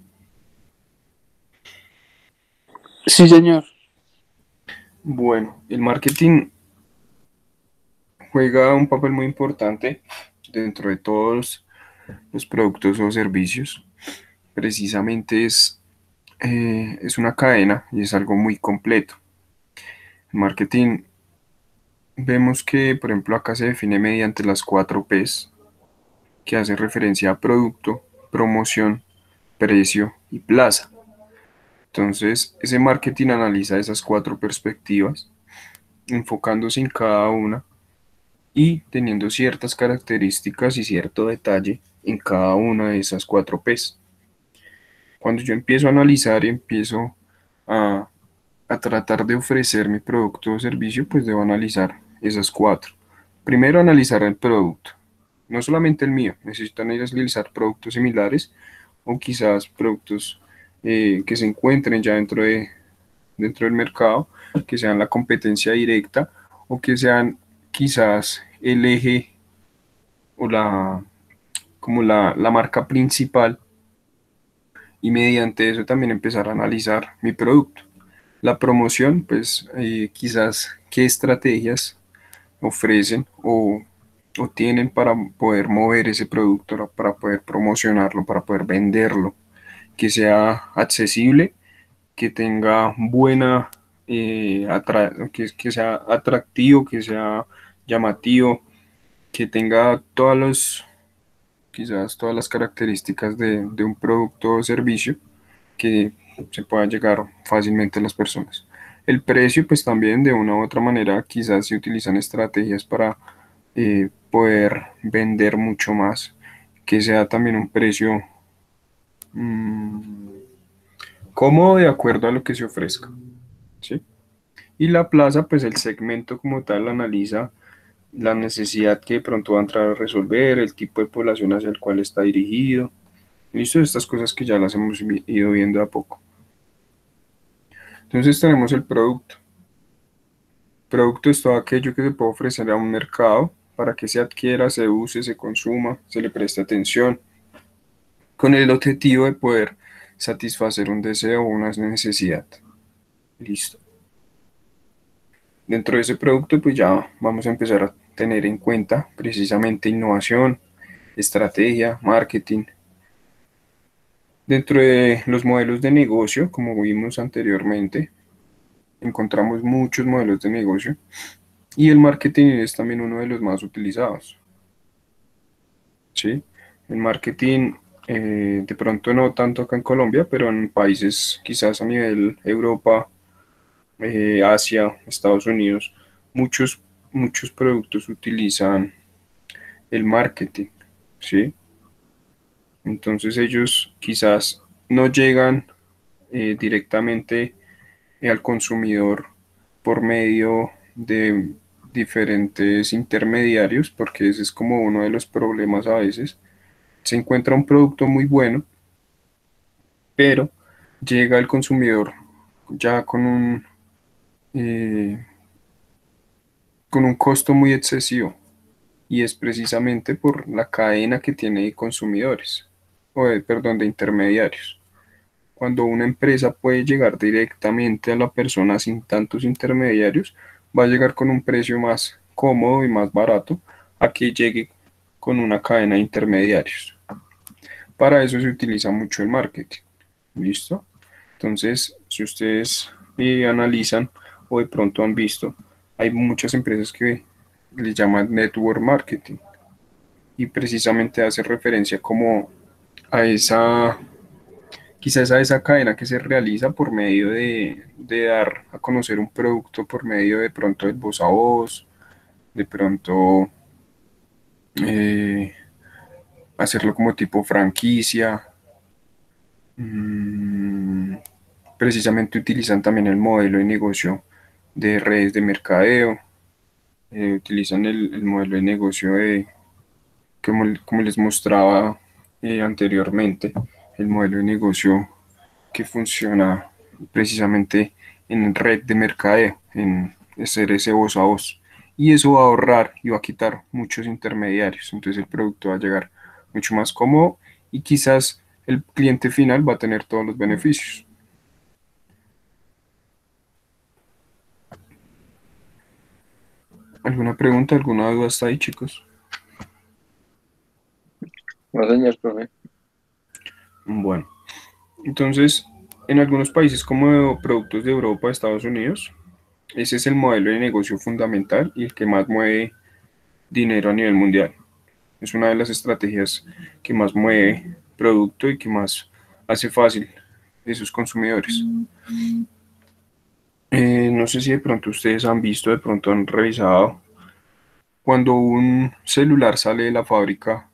Sí, señor. Bueno, el marketing juega un papel muy importante dentro de todos los productos o servicios. Precisamente es, eh, es una cadena y es algo muy completo. El marketing, vemos que, por ejemplo, acá se define mediante las cuatro P's, que hace referencia a producto, promoción, precio y plaza. Entonces, ese marketing analiza esas cuatro perspectivas, enfocándose en cada una y teniendo ciertas características y cierto detalle en cada una de esas cuatro P's. Cuando yo empiezo a analizar y empiezo a, a tratar de ofrecer mi producto o servicio, pues debo analizar esas cuatro. Primero, analizar el producto. No solamente el mío, necesito analizar productos similares o quizás productos eh, que se encuentren ya dentro, de, dentro del mercado, que sean la competencia directa o que sean quizás el eje o la, como la, la marca principal, y mediante eso también empezar a analizar mi producto. La promoción, pues eh, quizás qué estrategias ofrecen o, o tienen para poder mover ese producto, ¿no? Para poder promocionarlo, para poder venderlo, que sea accesible, que tenga buena, eh, atra- que, que sea atractivo, que sea llamativo, que tenga todas los, quizás todas las características de, de un producto o servicio que se pueda llegar fácilmente a las personas. El precio, pues también de una u otra manera, quizás se utilizan estrategias para eh, poder vender mucho más, que sea también un precio mm, cómodo de acuerdo a lo que se ofrezca, ¿sí? Y la plaza, pues el segmento como tal analiza la necesidad que de pronto va a entrar a resolver, el tipo de población hacia el cual está dirigido. Listo, estas cosas que ya las hemos vi- ido viendo a poco. Entonces tenemos el producto. Producto es todo aquello que se puede ofrecer a un mercado para que se adquiera, se use, se consuma, se le preste atención, con el objetivo de poder satisfacer un deseo o una necesidad. Listo. Dentro de ese producto, pues ya vamos a empezar a tener en cuenta precisamente innovación, estrategia, marketing. Dentro de los modelos de negocio, como vimos anteriormente, encontramos muchos modelos de negocio y el marketing es también uno de los más utilizados, ¿sí? El marketing, eh, de pronto no tanto acá en Colombia, pero en países quizás a nivel Europa, eh, Asia, Estados Unidos, muchos, muchos productos utilizan el marketing, ¿sí? Entonces ellos quizás no llegan eh, directamente eh, al consumidor por medio de diferentes intermediarios, porque ese es como uno de los problemas a veces. Se encuentra un producto muy bueno, pero llega al consumidor ya con un, eh, con un costo muy excesivo, y es precisamente por la cadena que tiene de consumidores, o de, perdón, de intermediarios. Cuando una empresa puede llegar directamente a la persona sin tantos intermediarios, va a llegar con un precio más cómodo y más barato a que llegue con una cadena de intermediarios. Para eso se utiliza mucho el marketing. ¿Listo? Entonces, si ustedes eh, analizan o de pronto han visto, hay muchas empresas que le llaman network marketing, y precisamente hace referencia como a esa, quizás a esa cadena que se realiza por medio de, de dar a conocer un producto por medio de pronto del voz a voz, de pronto eh, hacerlo como tipo franquicia. Mm, precisamente utilizan también el modelo de negocio de redes de mercadeo, eh, utilizan el, el modelo de negocio de, como, como les mostraba eh, anteriormente, el modelo de negocio que funciona precisamente en red de mercadeo, en hacer ese voz a voz. Y eso va a ahorrar y va a quitar muchos intermediarios. Entonces el producto va a llegar mucho más cómodo y quizás el cliente final va a tener todos los beneficios. ¿Alguna pregunta, alguna duda hasta ahí, chicos? No, señor profe. Bueno, entonces, en algunos países como productos de Europa, Estados Unidos, ese es el modelo de negocio fundamental y el que más mueve dinero a nivel mundial. Es una de las estrategias que más mueve producto y que más hace fácil de sus consumidores. Eh, no sé si de pronto ustedes han visto, de pronto han revisado, cuando un celular sale de la fábrica,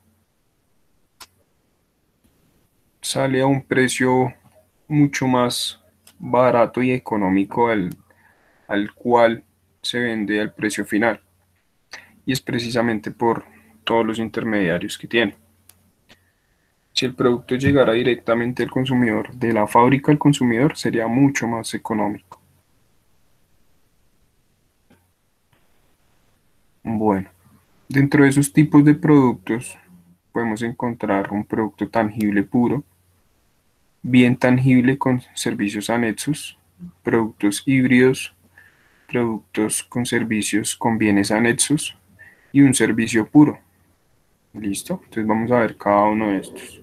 sale a un precio mucho más barato y económico al, al cual se vende al precio final. Y es precisamente por todos los intermediarios que tiene. Si el producto llegara directamente al consumidor, de la fábrica al consumidor, sería mucho más económico. Bueno, Dentro de esos tipos de productos podemos encontrar un producto tangible puro, bien tangible con servicios anexos, productos híbridos, productos con servicios con bienes anexos y un servicio puro. ¿Listo? Entonces vamos a ver cada uno de estos.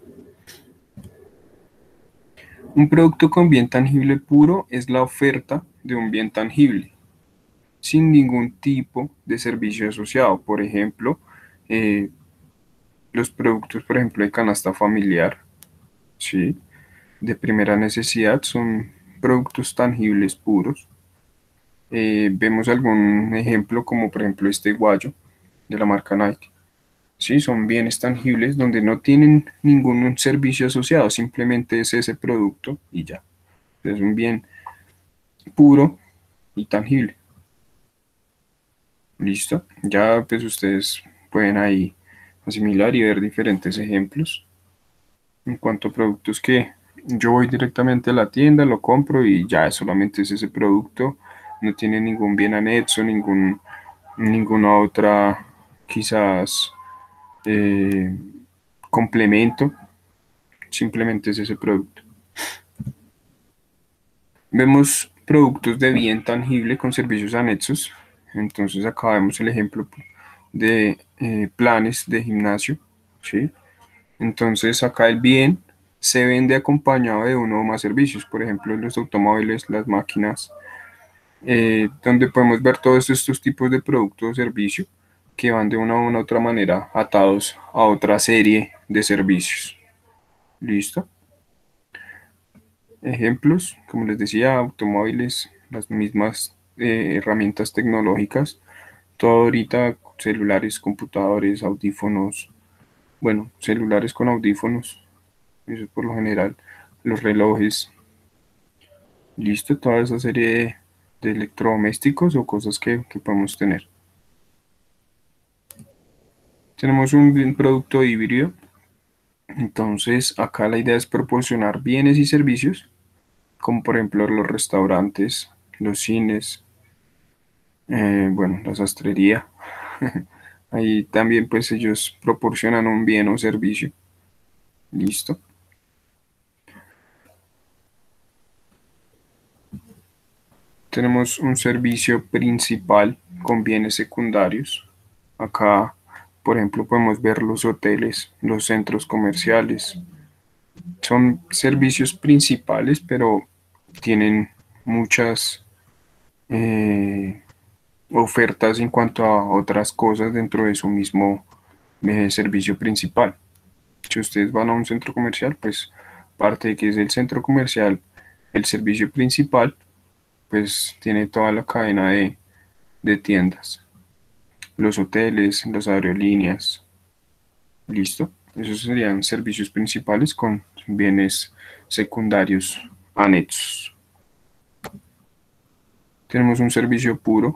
Un producto con bien tangible puro es la oferta de un bien tangible, sin ningún tipo de servicio asociado. Por ejemplo, eh, los productos, por ejemplo, de canasta familiar, ¿sí? De primera necesidad son productos tangibles puros. Eh, vemos algún ejemplo como por ejemplo este guayo de la marca Nike. Sí, son bienes tangibles donde no tienen ningún servicio asociado, simplemente es ese producto y ya. Es un bien puro y tangible. Listo. Ya pues ustedes pueden ahí asimilar y ver diferentes ejemplos en cuanto a productos que yo voy directamente a la tienda, lo compro y ya solamente es ese producto, no tiene ningún bien anexo, ningún, ninguna otra quizás eh, complemento, simplemente es ese producto. Vemos productos de bien tangible con servicios anexos, entonces acá vemos el ejemplo de eh, planes de gimnasio, ¿sí? Entonces acá el bien se vende acompañado de uno o más servicios, por ejemplo los automóviles, las máquinas, eh, donde podemos ver todos estos tipos de productos o servicios que van de una u una otra manera atados a otra serie de servicios. ¿Listo? Ejemplos, como les decía, automóviles, las mismas eh, herramientas tecnológicas, todo ahorita, celulares, computadores, audífonos, bueno, celulares con audífonos, eso es por lo general, los relojes, listo, toda esa serie de, de electrodomésticos o cosas que, que podemos tener. Tenemos un, un producto híbrido, entonces acá la idea es proporcionar bienes y servicios, como por ejemplo los restaurantes, los cines, eh, bueno, la sastrería. Ahí también pues ellos proporcionan un bien o servicio. Listo. Tenemos un servicio principal con bienes secundarios. Acá, por ejemplo, podemos ver los hoteles, los centros comerciales. Son servicios principales, pero tienen muchas eh, ofertas en cuanto a otras cosas dentro de su mismo eh, servicio principal. Si ustedes van a un centro comercial, pues parte de que es el centro comercial, el servicio principal, pues tiene toda la cadena de, de tiendas, los hoteles, las aerolíneas, listo. Esos serían servicios principales con bienes secundarios anexos. Tenemos un servicio puro.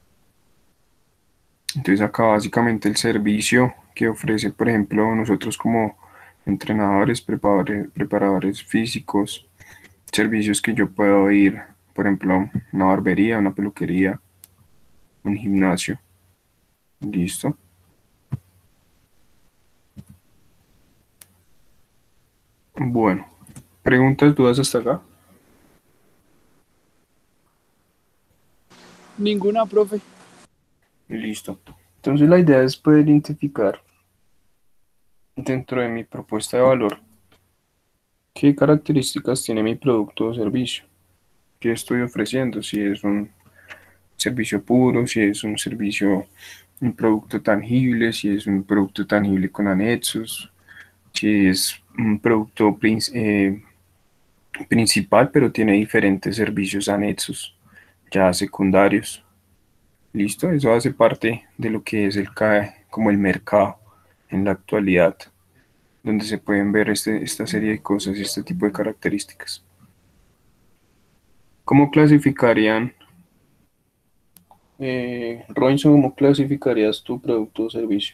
Entonces acá básicamente el servicio que ofrece, por ejemplo, nosotros como entrenadores, preparadores, preparadores físicos, servicios que yo puedo ir, por ejemplo, una barbería, una peluquería, un gimnasio. Listo. Bueno, preguntas, dudas hasta acá. Ninguna, profe. Listo. Entonces la idea es poder identificar dentro de mi propuesta de valor qué características tiene mi producto o servicio, qué estoy ofreciendo, si es un servicio puro, si es un servicio, un producto tangible, si es un producto tangible con anexos, si es un producto prin- eh, principal, pero tiene diferentes servicios anexos, ya secundarios. Listo, eso hace parte de lo que es el C A E, como el mercado en la actualidad, donde se pueden ver este, esta serie de cosas y este tipo de características. ¿Cómo clasificarían, eh, Robinson, cómo clasificarías tu producto o servicio?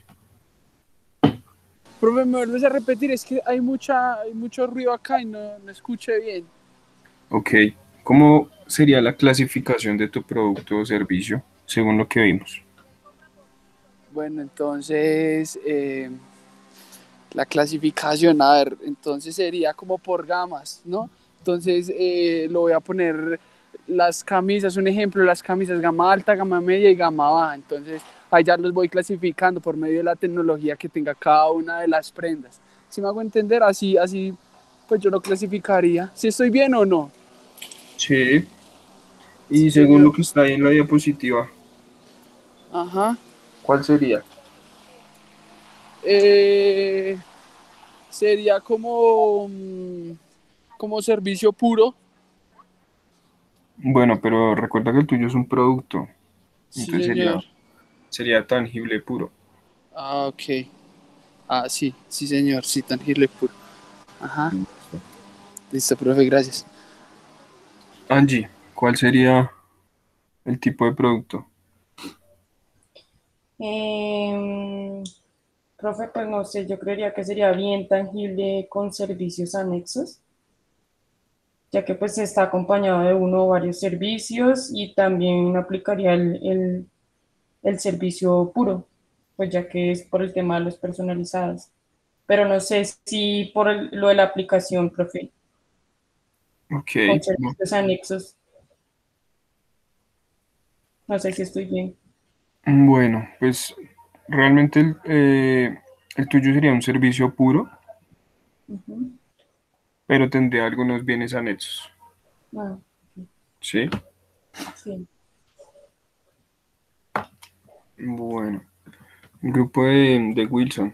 Profe, me vuelves a repetir, es que hay mucha, hay mucho ruido acá y no, no escuché bien. Ok, ¿cómo sería la clasificación de tu producto o servicio según lo que vimos? Bueno, entonces eh, la clasificación, a ver, entonces sería como por gamas, ¿no? Entonces eh, lo voy a poner las camisas, un ejemplo, las camisas gama alta, gama media y gama baja. Entonces ahí ya los voy clasificando por medio de la tecnología que tenga cada una de las prendas. Si me hago entender, así, así pues yo lo clasificaría. ¿Si estoy bien o no? Sí, y Sí, según señor. lo que está ahí en la diapositiva, Ajá. ¿cuál sería? Eh, sería como, mm, como servicio puro. Bueno, pero recuerda que el tuyo es un producto, Sí, entonces sería, señor. sería tangible puro. Ah, ok. Ah, sí, sí, señor. Sí, tangible puro. Ajá. Listo, profe, gracias. Angie, ¿cuál sería el tipo de producto? Em, Profe, pues no sé, yo creería que sería bien tangible con servicios anexos, ya que pues está acompañado de uno o varios servicios y también aplicaría el, el, el servicio puro, pues ya que es por el tema de los personalizados. Pero no sé si por el- lo de la aplicación, profe, Ok, con bu- servicios anexos, no sé si estoy bien. bueno, pues realmente el, eh, el tuyo sería un servicio puro, Ujú. pero tendría algunos bienes anexos, Ah, ¿sí? sí. Bueno, grupo de, de Wilson.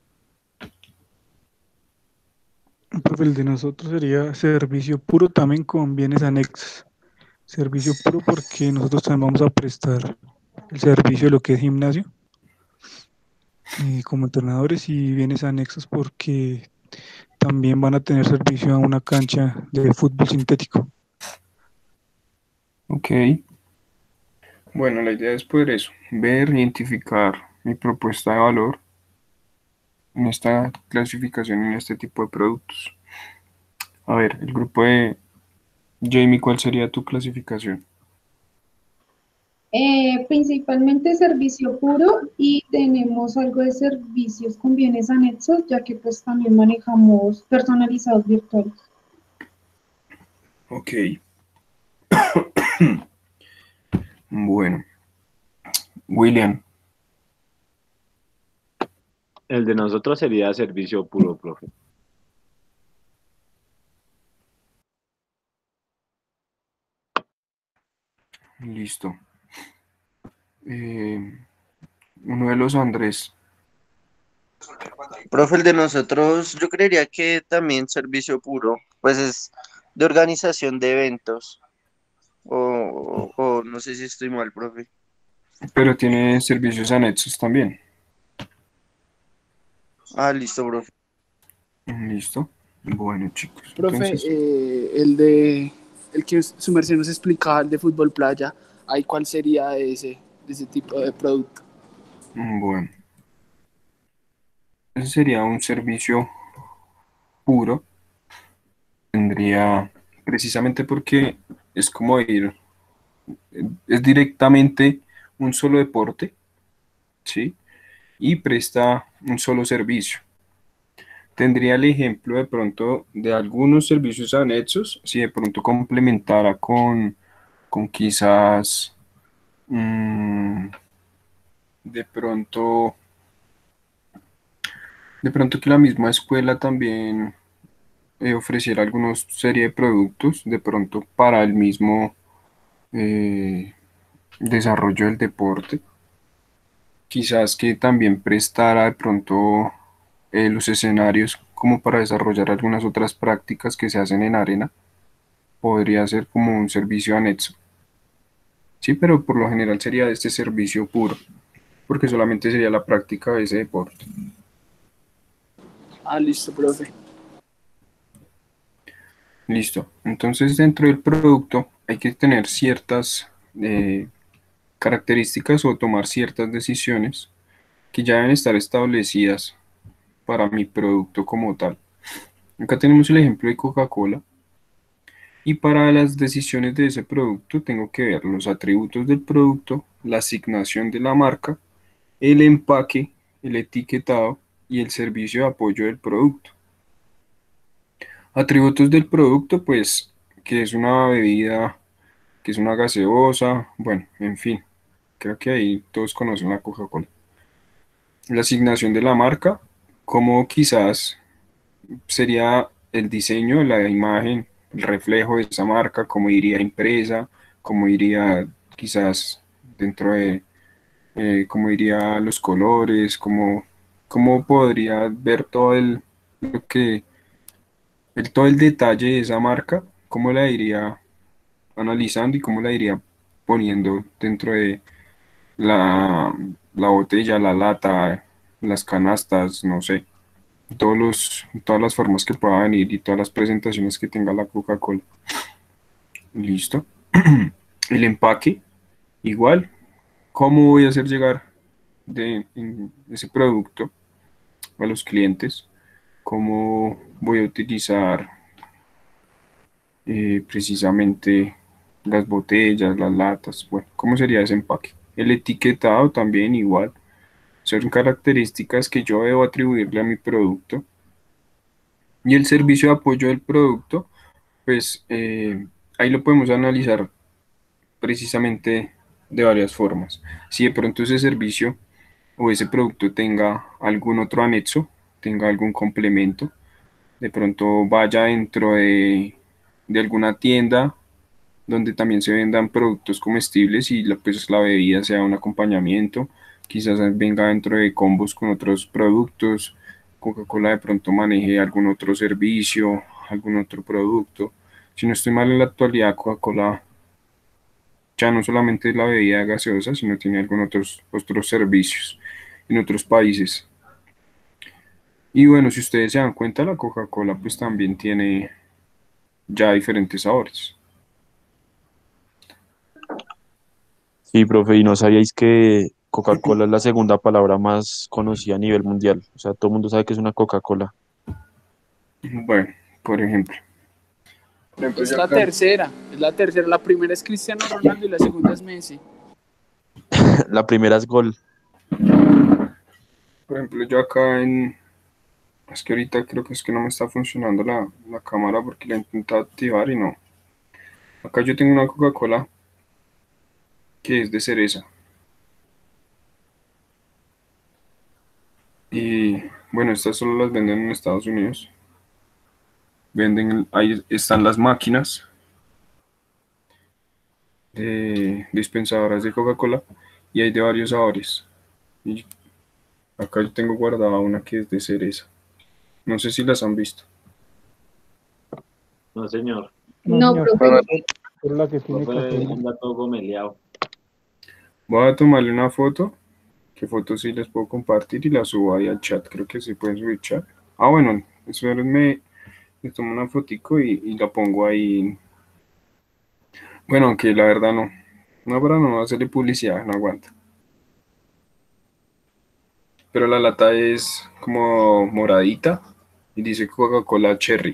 Profe, el de nosotros sería servicio puro también con bienes anexos. Servicio puro porque nosotros también vamos a prestar el servicio de lo que es gimnasio, eh, como entrenadores, y bienes anexos porque también van a tener servicio a una cancha de fútbol sintético. Ok, bueno, la idea es poder eso, ver, identificar mi propuesta de valor en esta clasificación, en este tipo de productos. A ver, el grupo de Jamie, ¿cuál sería tu clasificación? Eh, principalmente servicio puro y tenemos algo de servicios con bienes anexos, ya que pues también manejamos personalizados virtuales. Ok, bueno, William, El de nosotros sería servicio puro, profe. listo. Eh, uno de los Andrés, Profe, el de nosotros, yo creería que también servicio puro, pues es de organización de eventos, o, o, o no sé si estoy mal, profe. pero tiene servicios anexos también. Ah, listo, profe. Listo. Bueno, chicos, Profe, entonces, eh, el de el que su merced nos explicaba, el de fútbol playa, ahí cuál sería de ese, de ese tipo de producto. bueno, ese sería un servicio puro. Tendría, precisamente porque es como ir, es directamente un solo deporte, ¿sí? Y presta un solo servicio. Tendría el ejemplo de pronto de algunos servicios anexos, si de pronto complementara con, con quizás mm, de pronto, de pronto que la misma escuela también eh, ofreciera alguna serie de productos, de pronto para el mismo eh, desarrollo del deporte. Quizás que también prestara de pronto eh, los escenarios como para desarrollar algunas otras prácticas que se hacen en arena. Podría ser como un servicio anexo. Sí, pero por lo general sería este servicio puro, porque solamente sería la práctica de ese deporte. Ah, listo, profe. Listo. Entonces, dentro del producto hay que tener ciertas eh, características o tomar ciertas decisiones que ya deben estar establecidas para mi producto como tal. Acá tenemos el ejemplo de Coca-Cola. Y para las decisiones de ese producto tengo que ver los atributos del producto, la asignación de la marca el empaque, el etiquetado y el servicio de apoyo del producto. Atributos del producto, pues, que es una bebida, que es una gaseosa, bueno, en fin, creo que ahí todos conocen la Coca-Cola. La asignación de la marca, como quizás sería el diseño, la imagen, el reflejo de esa marca, cómo iría impresa, cómo iría quizás dentro de, eh, cómo iría los colores, cómo, cómo podría ver todo el, lo que, el, todo el detalle de esa marca, cómo la iría analizando y cómo la iría poniendo dentro de la, la botella, la lata, las canastas, no sé, todos los, todas las formas que pueda venir y todas las presentaciones que tenga la Coca-Cola. Listo. El empaque, igual, ¿cómo voy a hacer llegar de, en- ese producto a los clientes? ¿Cómo voy a utilizar eh, precisamente las botellas, las latas? Bueno, ¿cómo sería ese empaque? El etiquetado también igual. Son características que yo debo atribuirle a mi producto. Y el servicio de apoyo del producto, pues eh, ahí lo podemos analizar precisamente de varias formas. Si de pronto ese servicio o ese producto tenga algún otro anexo, tenga algún complemento, de pronto vaya dentro de, de alguna tienda donde también se vendan productos comestibles y la, pues, la bebida sea un acompañamiento, quizás venga dentro de combos con otros productos, Coca-Cola de pronto maneje algún otro servicio, algún otro producto. Si no estoy mal en la actualidad, Coca-Cola ya no solamente es la bebida gaseosa, sino tiene algunos otros, otros servicios en otros países. Y bueno, si ustedes se dan cuenta, la Coca-Cola pues también tiene ya diferentes sabores. Sí, profe, y no sabíais que Coca-Cola es la segunda palabra más conocida a nivel mundial. O sea, todo el mundo sabe que es una Coca-Cola. Bueno, por ejemplo. Por ejemplo, Es yo la acá, tercera, es la tercera. La primera es Cristiano Ronaldo y la segunda es Messi. La primera es Gol. por ejemplo, yo acá en... Es que ahorita creo que es que no me está funcionando la, la cámara porque la he intentado activar y no. Acá yo tengo una Coca-Cola que es de cereza. Y bueno, estas solo las venden en Estados Unidos. Venden, ahí están las máquinas de dispensadoras de Coca-Cola y hay de varios sabores. Y acá yo tengo guardada una que es de cereza. No sé si las han visto. No, señor. No, No, señor, profe. es la que tiene Profe cafeína. anda todo gomeleado. Voy a tomarle una foto. ¿Qué fotos sí les puedo compartir? Y la subo ahí al chat. Creo que sí pueden subir chat. Ah, bueno, espérenme. Me tomo una fotico y, y la pongo ahí. Bueno, aunque la verdad no. No, para no hacerle publicidad, no aguanta. Pero la lata es como moradita y dice Coca-Cola Cherry.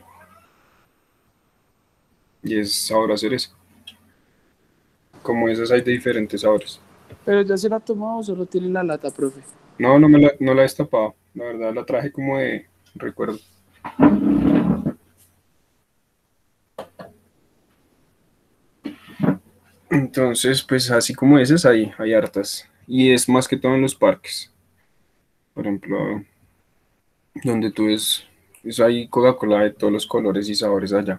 Y es sabor a cereza. Como esas hay de diferentes sabores. Pero ya se la tomó o solo tiene la lata, profe. No, no me la, no la he destapado. La verdad la traje como de recuerdo. Entonces, pues así como esas hay, hay hartas. Y es más que todo en los parques. Por ejemplo, donde tú ves, eso hay Coca-Cola de todos los colores y sabores allá.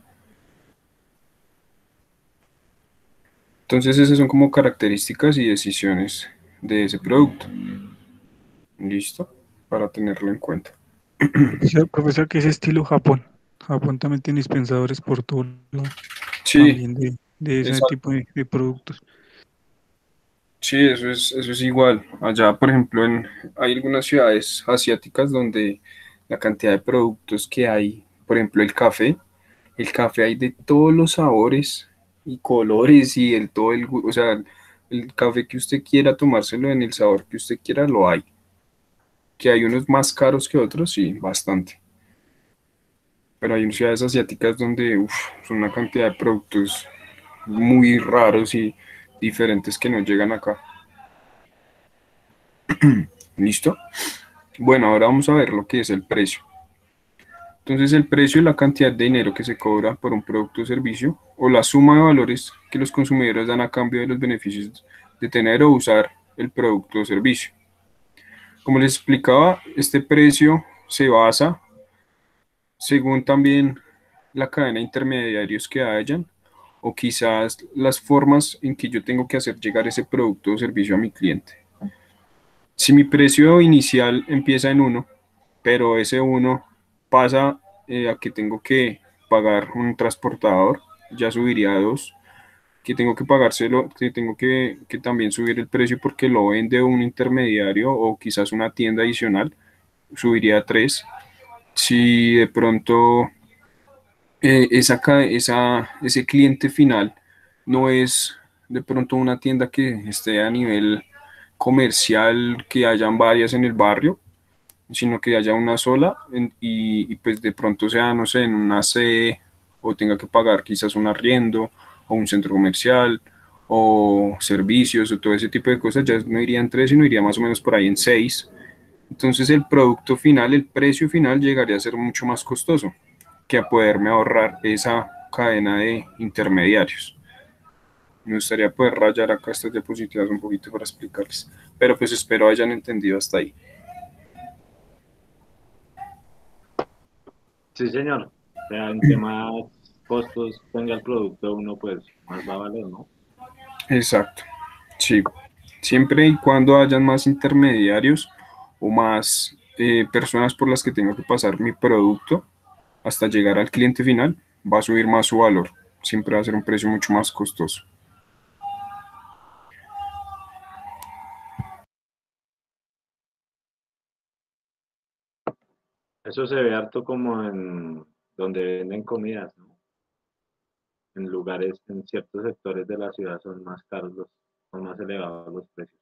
Entonces esas son como características y decisiones de ese producto. Listo, para tenerlo en cuenta. Profesor, profesor, que es estilo Japón. Japón también tiene dispensadores por todo lado, Sí, también de, de ese exacto. tipo de, de productos. Sí, eso es, eso es igual. Allá, por ejemplo, en, hay algunas ciudades asiáticas donde la cantidad de productos que hay, por ejemplo, el café, el café hay de todos los sabores y colores y el todo el, gu- o sea, el café que usted quiera tomárselo en el sabor que usted quiera, lo hay. Que hay unos más caros que otros, sí, bastante. Pero hay ciudades asiáticas donde uf, son una cantidad de productos muy raros y diferentes que no llegan acá. ¿Listo? Bueno, ahora vamos a ver lo que es el precio. Entonces, el precio es la cantidad de dinero que se cobra por un producto o servicio o la suma de valores que los consumidores dan a cambio de los beneficios de tener o usar el producto o servicio. Como les explicaba, este precio se basa según también la cadena de intermediarios que hayan o quizás las formas en que yo tengo que hacer llegar ese producto o servicio a mi cliente. Si mi precio inicial empieza en uno, pero ese uno pasa eh, a que tengo que pagar un transportador, ya subiría a dos, que tengo que pagárselo, que tengo que, que también subir el precio porque lo vende un intermediario o quizás una tienda adicional, subiría a tres. Si de pronto eh, esa, ca- esa, ese cliente final no es de pronto una tienda que esté a nivel comercial, que hayan varias en el barrio, sino que haya una sola en- y, y pues de pronto sea, no sé, en una sede o tenga que pagar quizás un arriendo o un centro comercial o servicios o todo ese tipo de cosas, ya no iría en tres, sino iría más o menos por ahí en seis. Entonces el producto final, el precio final llegaría a ser mucho más costoso que a poderme ahorrar esa cadena de intermediarios. Me gustaría poder rayar acá estas diapositivas un poquito para explicarles, pero pues espero hayan entendido hasta ahí. Sí, señor. O sea, entre más costos tenga el producto, uno pues más va a valer, ¿no? Exacto, sí. Siempre y cuando hayan más intermediarios o más eh, personas por las que tengo que pasar mi producto hasta llegar al cliente final, va a subir más su valor. Siempre va a ser un precio mucho más costoso. Eso se ve harto como en donde venden comidas, ¿no? En lugares, en ciertos sectores de la ciudad son más caros, los, son más elevados los precios.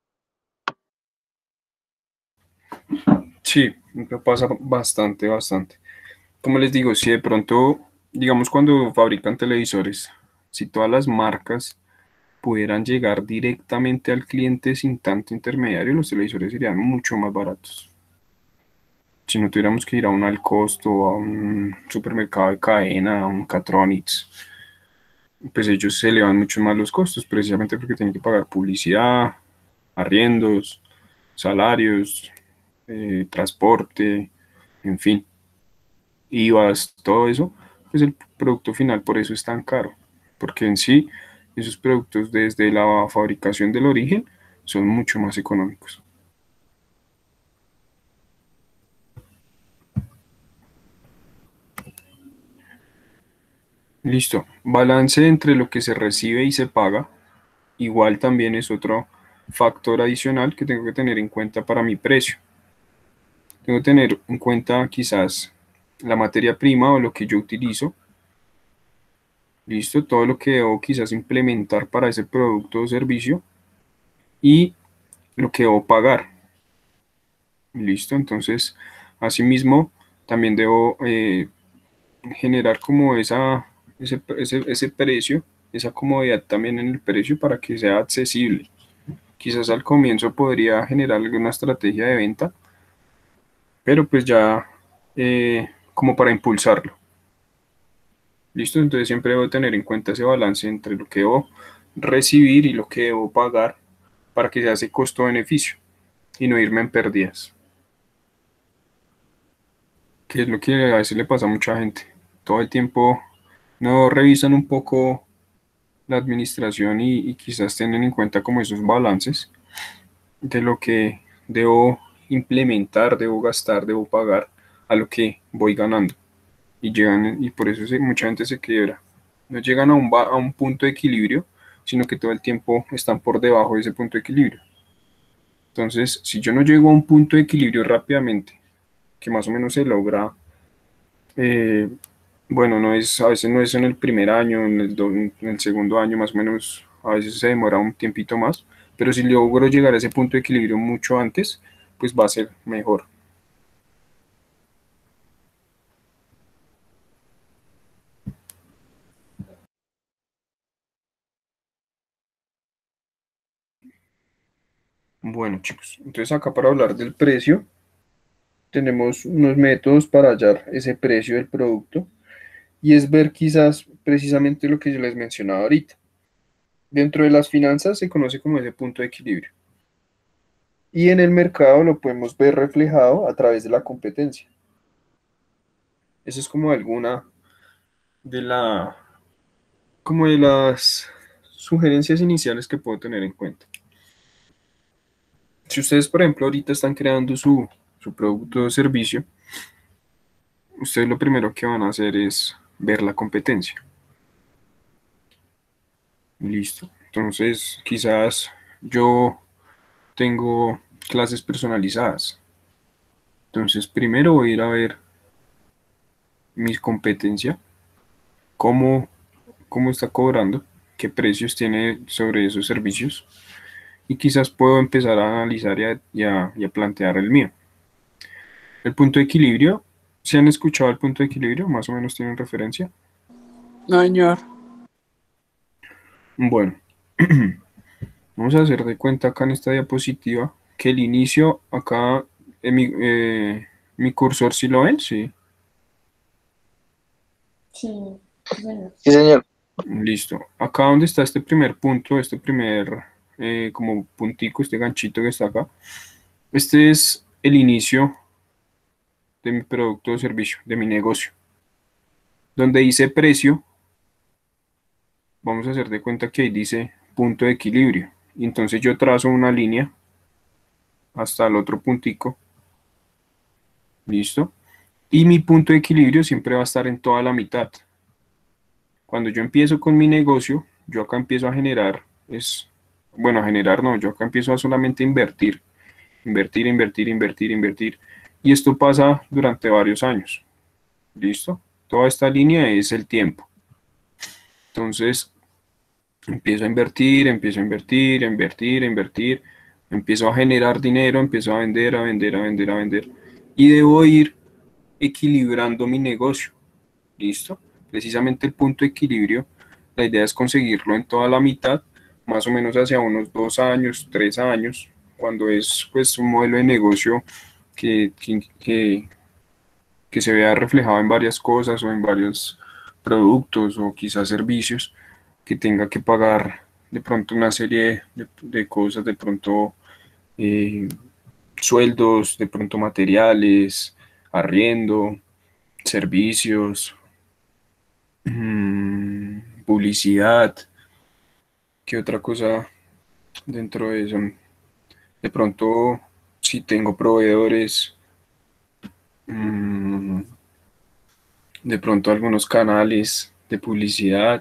Sí, me pasa bastante, bastante. Como les digo, si de pronto, digamos cuando fabrican televisores, si todas las marcas pudieran llegar directamente al cliente sin tanto intermediario, los televisores serían mucho más baratos. Si no tuviéramos que ir a un Alcosto, a un supermercado de cadena, a un Catronics, pues ellos se elevan mucho más los costos, precisamente porque tienen que pagar publicidad, arriendos, salarios, eh, transporte, en fin, I V As, todo eso, pues el producto final por eso es tan caro, porque en sí esos productos desde la fabricación del origen son mucho más económicos. Listo. Balance entre lo que se recibe y se paga. Igual también es otro factor adicional que tengo que tener en cuenta para mi precio. Tengo que tener en cuenta quizás la materia prima o lo que yo utilizo. Listo. Todo lo que debo quizás implementar para ese producto o servicio y lo que debo pagar. Listo. Entonces, asimismo, también debo eh, generar como esa, ese, ese, ese precio, esa comodidad también en el precio para que sea accesible. Quizás al comienzo podría generar alguna estrategia de venta, pero pues ya eh, como para impulsarlo. ¿Listo? Entonces siempre debo tener en cuenta ese balance entre lo que debo recibir y lo que debo pagar para que sea ese costo-beneficio y no irme en pérdidas, que es lo que a veces le pasa a mucha gente. Todo el tiempo no revisan un poco la administración y, y quizás tienen en cuenta como esos balances de lo que debo implementar, debo gastar, debo pagar a lo que voy ganando. Y llegan, y por eso se- mucha gente se quiebra. No llegan a un, ba- a un punto de equilibrio, sino que todo el tiempo están por debajo de ese punto de equilibrio. Entonces, si yo no llego a un punto de equilibrio rápidamente, que más o menos se logra, eh, bueno, no es, a veces no es en el primer año, en el, do- en el segundo año más o menos, a veces se demora un tiempito más, pero si logro llegar a ese punto de equilibrio mucho antes, pues va a ser mejor. Bueno, chicos, entonces acá para hablar del precio, tenemos unos métodos para hallar ese precio del producto y es ver quizás precisamente lo que yo les mencionaba ahorita. Dentro de las finanzas se conoce como ese punto de equilibrio y en el mercado lo podemos ver reflejado a través de la competencia. Eso es como alguna de la, como de las sugerencias iniciales que puedo tener en cuenta. Si ustedes, por ejemplo, ahorita están creando su, su producto o servicio, ustedes lo primero que van a hacer es ver la competencia. Listo. Entonces, quizás yo tengo clases personalizadas. Entonces, primero voy a ir a ver mi competencia, cómo, cómo está cobrando, qué precios tiene sobre esos servicios y quizás puedo empezar a analizar y a, y a- y a plantear el mío. El punto de equilibrio, ¿se han escuchado el punto de equilibrio? Más o menos tienen referencia. No, señor. Bueno, vamos a hacer de cuenta acá en esta diapositiva que el inicio acá, en mi, eh, mi cursor, ¿sí lo ven? Sí. Sí, sí, señor. Sí, señor. Listo. Acá donde está este primer punto, este primer eh, como puntico, este ganchito que está acá, este es el inicio de mi producto o servicio, de mi negocio. Donde dice precio, vamos a hacer de cuenta que ahí dice punto de equilibrio. Y entonces yo trazo una línea hasta el otro puntico. Listo. Y mi punto de equilibrio siempre va a estar en toda la mitad. Cuando yo empiezo con mi negocio, yo acá empiezo a generar, es, bueno, a generar no, yo acá empiezo a solamente invertir, invertir, invertir, invertir, invertir. Y esto pasa durante varios años. ¿Listo? Toda esta línea es el tiempo. Entonces, empiezo a invertir, empiezo a invertir, a invertir, a invertir, empiezo a generar dinero, empiezo a vender, a vender, a vender, a vender. Y debo ir equilibrando mi negocio. ¿Listo? Precisamente el punto de equilibrio, la idea es conseguirlo en toda la mitad, más o menos hacia unos dos años, tres años, cuando es pues un modelo de negocio que, que, que, que se vea reflejado en varias cosas o en varios productos o quizás servicios, que tenga que pagar de pronto una serie de, de cosas, de pronto eh, sueldos, de pronto materiales, arriendo, servicios, mm, publicidad, ¿qué otra cosa dentro de eso? De pronto, si tengo proveedores, mm, de pronto algunos canales de publicidad,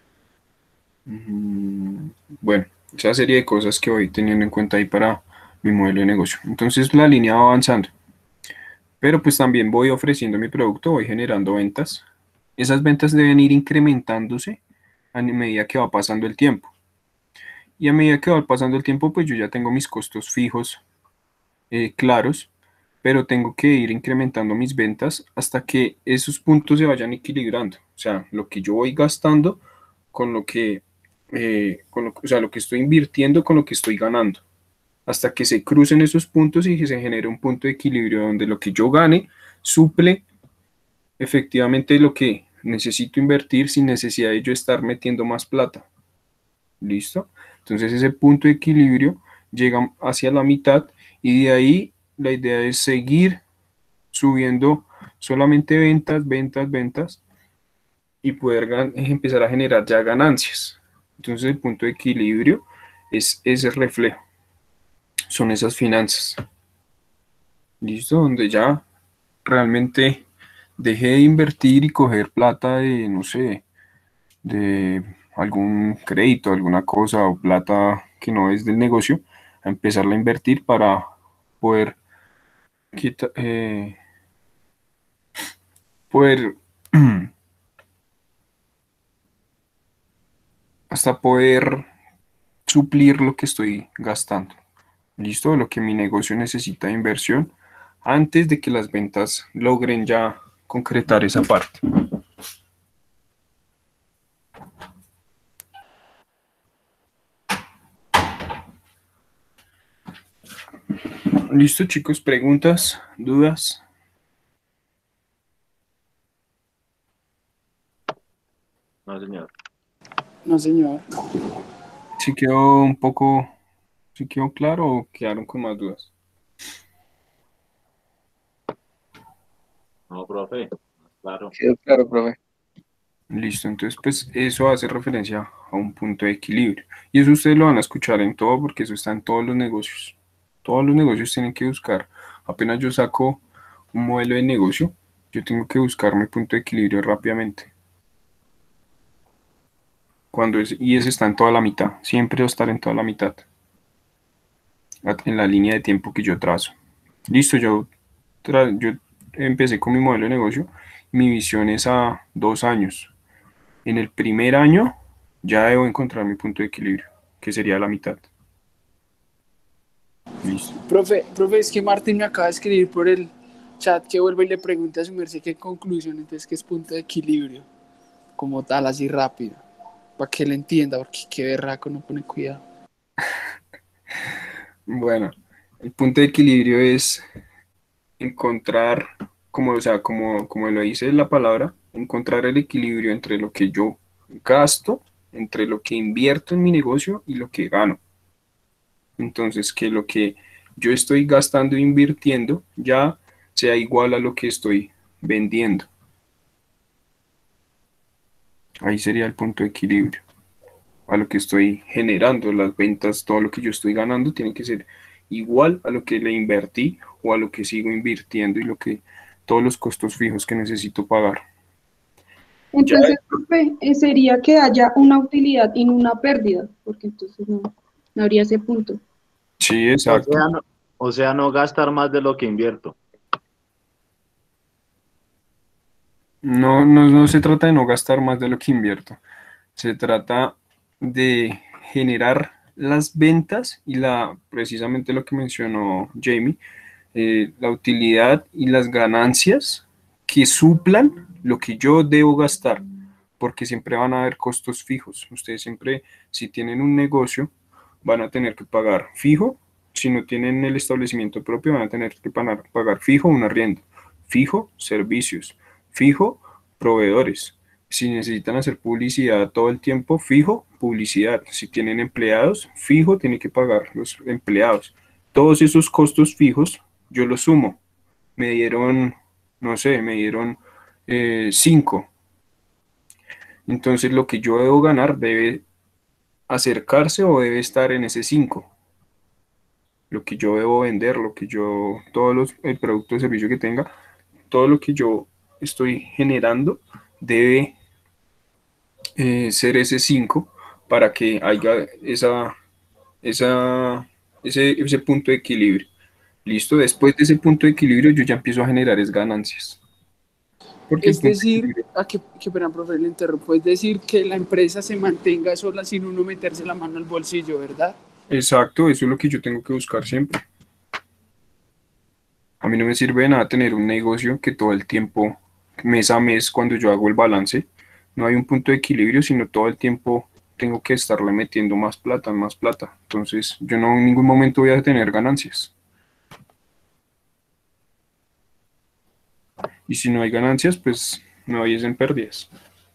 mm, bueno, esa serie de cosas que voy teniendo en cuenta ahí para mi modelo de negocio. Entonces la línea va avanzando, pero pues también voy ofreciendo mi producto, voy generando ventas. Esas ventas deben ir incrementándose a medida que va pasando el tiempo. Y a medida que va pasando el tiempo, pues yo ya tengo mis costos fijos eh, claros, pero tengo que ir incrementando mis ventas hasta que esos puntos se vayan equilibrando. O sea, lo que yo voy gastando con lo que, eh, con lo, o sea, lo que estoy invirtiendo con lo que estoy ganando. Hasta que se crucen esos puntos y que se genere un punto de equilibrio donde lo que yo gane suple efectivamente lo que necesito invertir sin necesidad de yo estar metiendo más plata. ¿Listo? Entonces ese punto de equilibrio llega hacia la mitad y de ahí la idea es seguir subiendo solamente ventas, ventas, ventas y poder gan- empezar a generar ya ganancias. Entonces el punto de equilibrio es ese reflejo, son esas finanzas. ¿Listo? Donde ya realmente dejé de invertir y coger plata de, no sé, de algún crédito, alguna cosa o plata que no es del negocio, a empezarla a invertir para poder quita- eh, poder hasta poder suplir lo que estoy gastando. ¿Listo? Lo que mi negocio necesita de inversión antes de que las ventas logren ya concretar esa parte. Listo, chicos, preguntas, dudas. No, señor. No, señor. ¿Sí quedó un poco, sí quedó claro o quedaron con más dudas? No, profe. Claro. Quedó claro, profe. Listo, entonces pues eso hace referencia a un punto de equilibrio. Y eso ustedes lo van a escuchar en todo porque eso está en todos los negocios. Todos los negocios tienen que buscar. Apenas yo saco un modelo de negocio, yo tengo que buscar mi punto de equilibrio rápidamente. Cuando es, y ese está en toda la mitad. Siempre va a estar en toda la mitad. En la línea de tiempo que yo trazo. Listo, yo, tra- yo empecé con mi modelo de negocio. Mi visión es a dos años. En el primer año ya debo encontrar mi punto de equilibrio, que sería la mitad. Listo. Profe, profe, es que Martín me acaba de escribir por el chat que vuelve y le pregunta a su merced qué conclusión, entonces qué es punto de equilibrio, como tal, así rápido, para que él entienda, porque qué berraco no pone cuidado. Bueno, el punto de equilibrio es encontrar, como, o sea, como, como lo dice la palabra, encontrar el equilibrio entre lo que yo gasto, entre lo que invierto en mi negocio y lo que gano. Entonces, que lo que yo estoy gastando e invirtiendo ya sea igual a lo que estoy vendiendo. Ahí sería el punto de equilibrio. A lo que estoy generando, las ventas, todo lo que yo estoy ganando tiene que ser igual a lo que le invertí o a lo que sigo invirtiendo y lo que todos los costos fijos que necesito pagar. Entonces, profe, eh, sería que haya una utilidad y no una pérdida, porque entonces no, no habría ese punto. Sí, O exacto. sea, no, o sea, no gastar más de lo que invierto. No, no, no se trata de no gastar más de lo que invierto. Se trata de generar las ventas y la, precisamente lo que mencionó Jamie, eh, la utilidad y las ganancias que suplan lo que yo debo gastar, porque siempre van a haber costos fijos. Ustedes siempre, si tienen un negocio, van a tener que pagar fijo. Si no tienen el establecimiento propio, van a tener que pagar, pagar fijo un arriendo, fijo servicios, fijo proveedores. Si necesitan hacer publicidad todo el tiempo, fijo publicidad. Si tienen empleados, fijo tiene que pagar los empleados. Todos esos costos fijos yo los sumo. Me dieron, no sé, me dieron cinco. Entonces lo que yo debo ganar debe acercarse o debe estar en ese cinco. Lo que yo debo vender, lo que yo, todos los, el producto o servicio que tenga, todo lo que yo estoy generando debe eh, ser ese cinco para que haya esa, esa, ese, ese punto de equilibrio. Listo, después de ese punto de equilibrio yo ya empiezo a generar es ganancias. Porque Es decir, a que, que pena, profe, le interrumpo, es decir, que la empresa se mantenga sola sin uno meterse la mano al bolsillo, ¿verdad? Exacto, eso es lo que yo tengo que buscar siempre. A mí no me sirve de nada tener un negocio que todo el tiempo, mes a mes, cuando yo hago el balance, no hay un punto de equilibrio, sino todo el tiempo tengo que estarle metiendo más plata, más plata. Entonces, yo no en ningún momento voy a tener ganancias. Y si no hay ganancias, pues no hay es en pérdidas.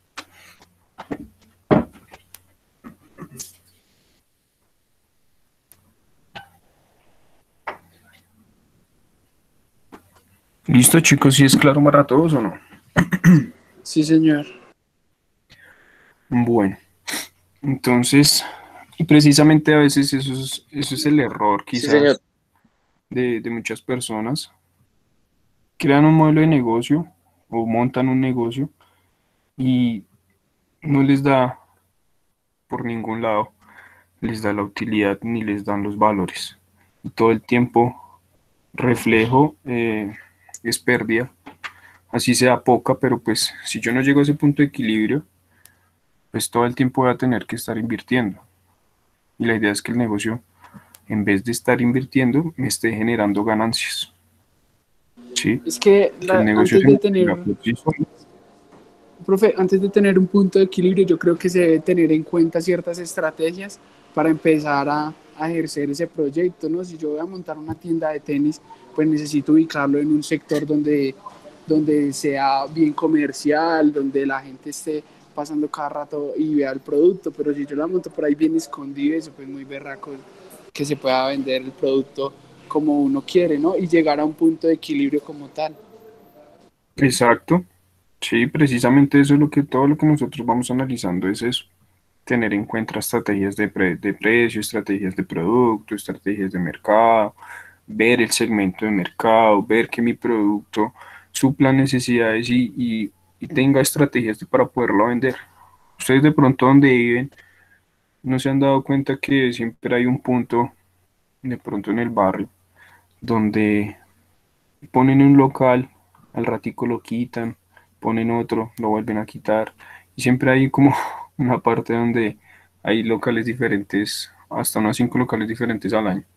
¿Listo, chicos? ¿Sí es claro para todos o no? Sí, señor. Bueno, entonces, y precisamente a veces eso es, eso es el error Sí, quizás señor. de, de muchas personas. Crean un modelo de negocio o montan un negocio y no les da por ningún lado, les da la utilidad ni les dan los valores. Y todo el tiempo reflejo eh, es pérdida, así sea poca, pero pues si yo no llego a ese punto de equilibrio, pues todo el tiempo voy a tener que estar invirtiendo. Y la idea es que el negocio, en vez de estar invirtiendo, me esté generando ganancias. ¿Sí? Es que Que la- el negocio antes se de mantenga tener, por sí solo. profe, antes de tener un punto de equilibrio, yo creo que se debe tener en cuenta ciertas estrategias para empezar a a ejercer ese proyecto, ¿no? Si yo voy a montar una tienda de tenis, pues necesito ubicarlo en un sector donde, donde sea bien comercial, donde la gente esté pasando cada rato y vea el producto, pero si yo la monto por ahí bien escondido, eso pues muy berraco que se pueda vender el producto como uno quiere, ¿no? Y llegar a un punto de equilibrio como tal. Exacto. Sí, precisamente eso es lo que todo lo que nosotros vamos analizando es eso. Tener en cuenta estrategias de, pre- de precio, estrategias de producto, estrategias de mercado, ver el segmento de mercado, ver que mi producto supla necesidades y, y- y tenga estrategias de- para poderlo vender. Ustedes de pronto donde viven no se han dado cuenta que siempre hay un punto, de pronto en el barrio, donde ponen un local, al ratico lo quitan, ponen otro, lo vuelven a quitar. Y siempre hay como una parte donde hay locales diferentes, hasta unos cinco locales diferentes al año.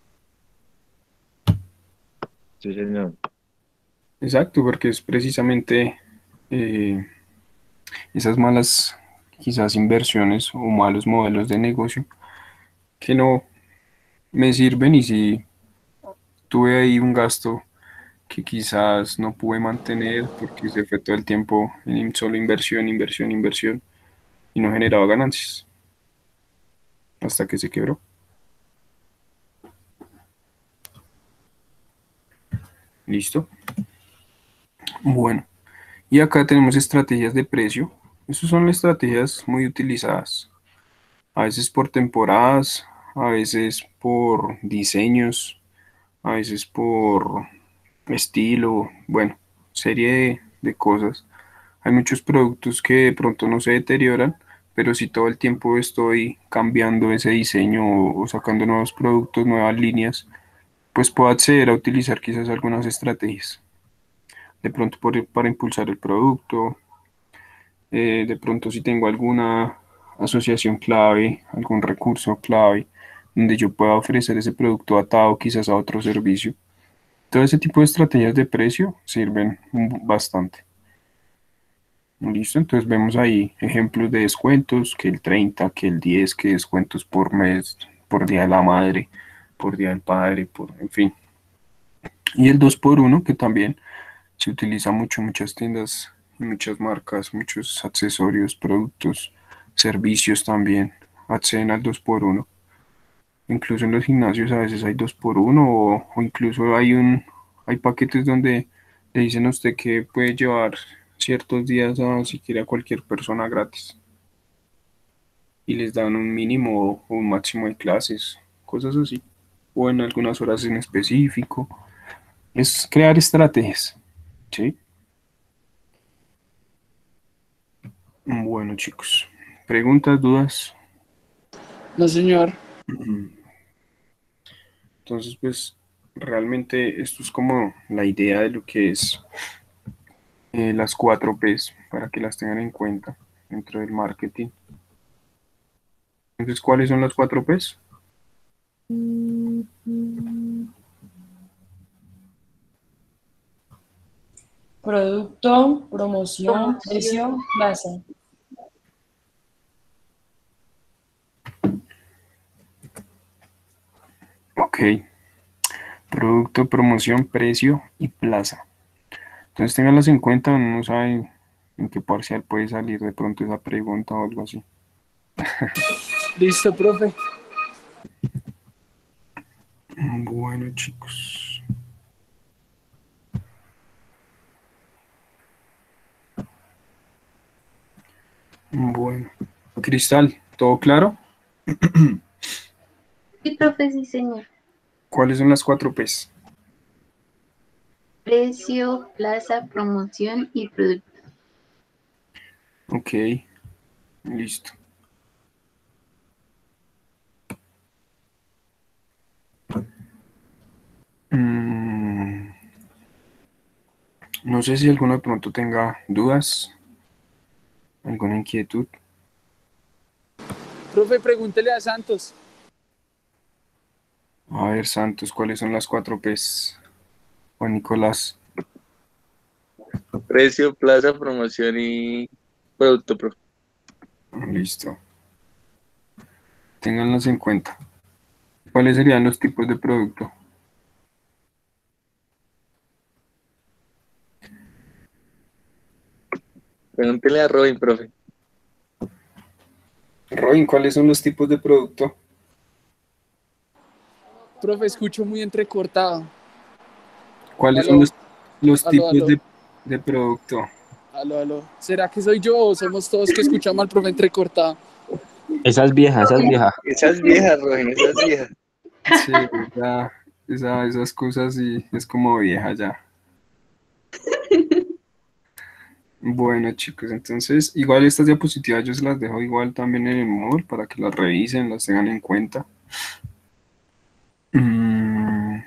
Sí, señor. Exacto, porque es precisamente eh, esas malas, quizás inversiones o malos modelos de negocio que no me sirven y si tuve ahí un gasto que quizás no pude mantener porque se fue todo el tiempo en solo inversión, inversión, inversión y no generaba ganancias hasta que se quebró. ¿Listo? Bueno, y acá tenemos estrategias de precio. Esas son estrategias muy utilizadas, a veces por temporadas, a veces por diseños, a veces por estilo, bueno, serie de, de cosas. Hay muchos productos que de pronto no se deterioran, pero si todo el tiempo estoy cambiando ese diseño o, o sacando nuevos productos, nuevas líneas, pues puedo acceder a utilizar quizás algunas estrategias. De pronto por- para impulsar el producto, eh, de pronto si tengo alguna asociación clave, algún recurso clave, donde yo pueda ofrecer ese producto atado quizás a otro servicio. Todo ese tipo de estrategias de precio sirven mm, bastante. Listo, entonces vemos ahí ejemplos de descuentos, que el treinta, que el diez, que descuentos por mes, por Día de la Madre, por Día del Padre, por, en fin. Y el dos por uno que también se utiliza mucho en muchas tiendas, en muchas marcas, muchos accesorios, productos, servicios también, acceden al dos por uno. Incluso en los gimnasios a veces hay dos por uno o, o incluso hay un, hay paquetes donde le dicen a usted que puede llevar ciertos días a si quiere a cualquier persona gratis y les dan un mínimo o un máximo de clases, cosas así, o en algunas horas en específico. Es crear estrategias, ¿sí? Bueno, chicos, preguntas, dudas. No, señor. Entonces, pues realmente esto es como la idea de lo que es eh, las cuatro P's para que las tengan en cuenta dentro del marketing. Entonces, ¿cuáles son las cuatro P's? Producto, promoción, precio, plaza. Ok, producto, promoción, precio y plaza. Entonces, ténganlas en cuenta, uno no sabe en qué parcial puede salir de pronto esa pregunta o algo así. Listo, profe. Bueno, chicos. Bueno, Cristal, ¿todo claro? Sí, profe, sí, señor. ¿Cuáles son las cuatro P's? Precio, plaza, promoción y producto. Ok, listo. Mm, no sé si alguno de pronto tenga dudas, alguna inquietud. Profe, pregúntele a Santos. A ver, Santos, ¿cuáles son las cuatro P's? Juan Nicolás. Precio, plaza, promoción y producto, profe. Listo. Ténganlas en cuenta. ¿Cuáles serían los tipos de producto? Pregúntele a Robin, profe. Robin, ¿cuáles son los tipos de producto? Profe, escucho muy entrecortado. ¿Cuáles Aló, son los, los aló, tipos aló, de, de producto? aló, aló. ¿Será que soy yo o somos todos que escuchamos al profe entrecortado? Esa es vieja, esa es vieja. Esa es vieja, Robin, esa es vieja. Sí, esa- esa- esas cosas sí, es como vieja ya. Bueno, chicos, entonces igual estas diapositivas yo se las dejo igual también en el Moodle para que las revisen, las tengan en cuenta. Mm,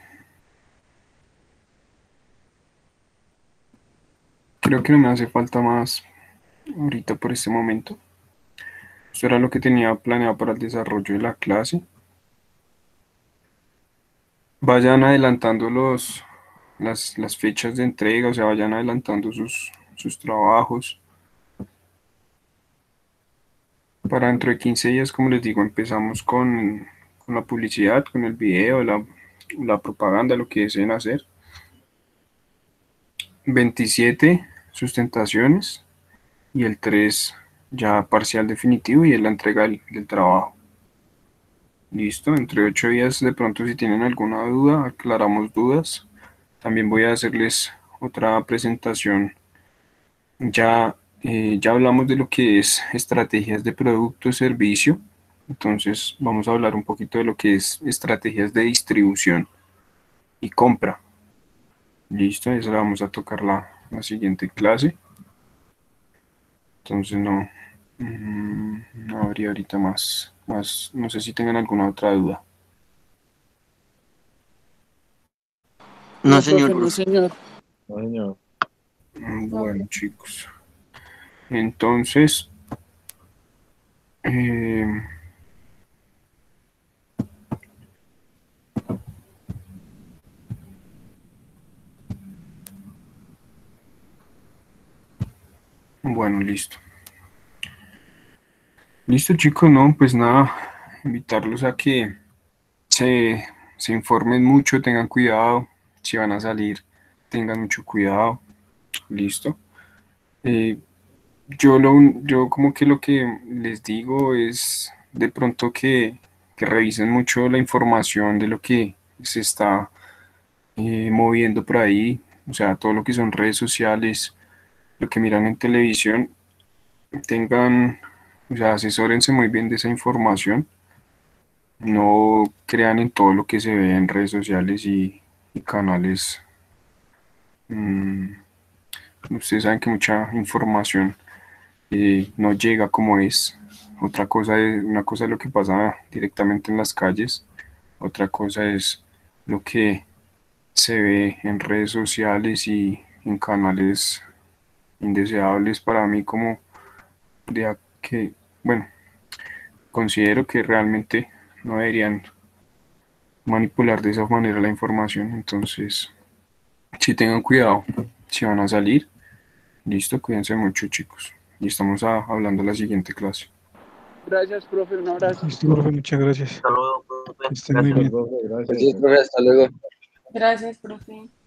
creo que no me hace falta más ahorita por este momento. Esto era lo que tenía planeado para el desarrollo de la clase. Vayan adelantando los, las, las fechas de entrega, o sea, vayan adelantando sus, sus trabajos. Para dentro de quince días, como les digo, empezamos con, con la publicidad, con el video, la, la propaganda, lo que deseen hacer. veintisiete sustentaciones y el tres ya parcial definitivo y es la entrega del, del trabajo. Listo, entre ocho días de pronto si tienen alguna duda, aclaramos dudas. También voy a hacerles otra presentación. Ya, eh, ya hablamos de lo que es estrategias de producto, servicio. Entonces vamos a hablar un poquito de lo que es estrategias de distribución y compra. Listo, esa la vamos a tocar la, la siguiente clase. Entonces no, mm, no habría ahorita más, más, no sé si tengan alguna otra duda. No, No, señor, profe, no, profe. señor. No, señor. Mm, Bueno, chicos. Entonces, eh, bueno, listo. Listo, chicos, no, pues nada, invitarlos a que se, se informen mucho, tengan cuidado, si van a salir, tengan mucho cuidado, listo. Eh, yo, lo, un- yo como que lo que les digo es de pronto que, que revisen mucho la información de lo que se está eh, moviendo por ahí, o sea, todo lo que son redes sociales, lo que miran en televisión, tengan, o sea, asesórense muy bien de esa información. No crean en todo lo que se ve en redes sociales y, y canales. Mm, ustedes saben que mucha información eh, no llega como es. Otra cosa es, una cosa es lo que pasa directamente en las calles, otra cosa es lo que se ve en redes sociales y en canales indeseables para mí como de a- que, bueno, considero que realmente no deberían manipular de esa manera la información. Entonces, si tengan cuidado, si van a salir, listo, cuídense mucho, chicos. Y estamos a- hablando de la siguiente clase. Gracias, profe, un abrazo. Listo, profe, muchas gracias. Hasta luego, profe. Que estén muy Gracias, bien. profe, gracias. Así es, profe, hasta luego. Gracias, profe.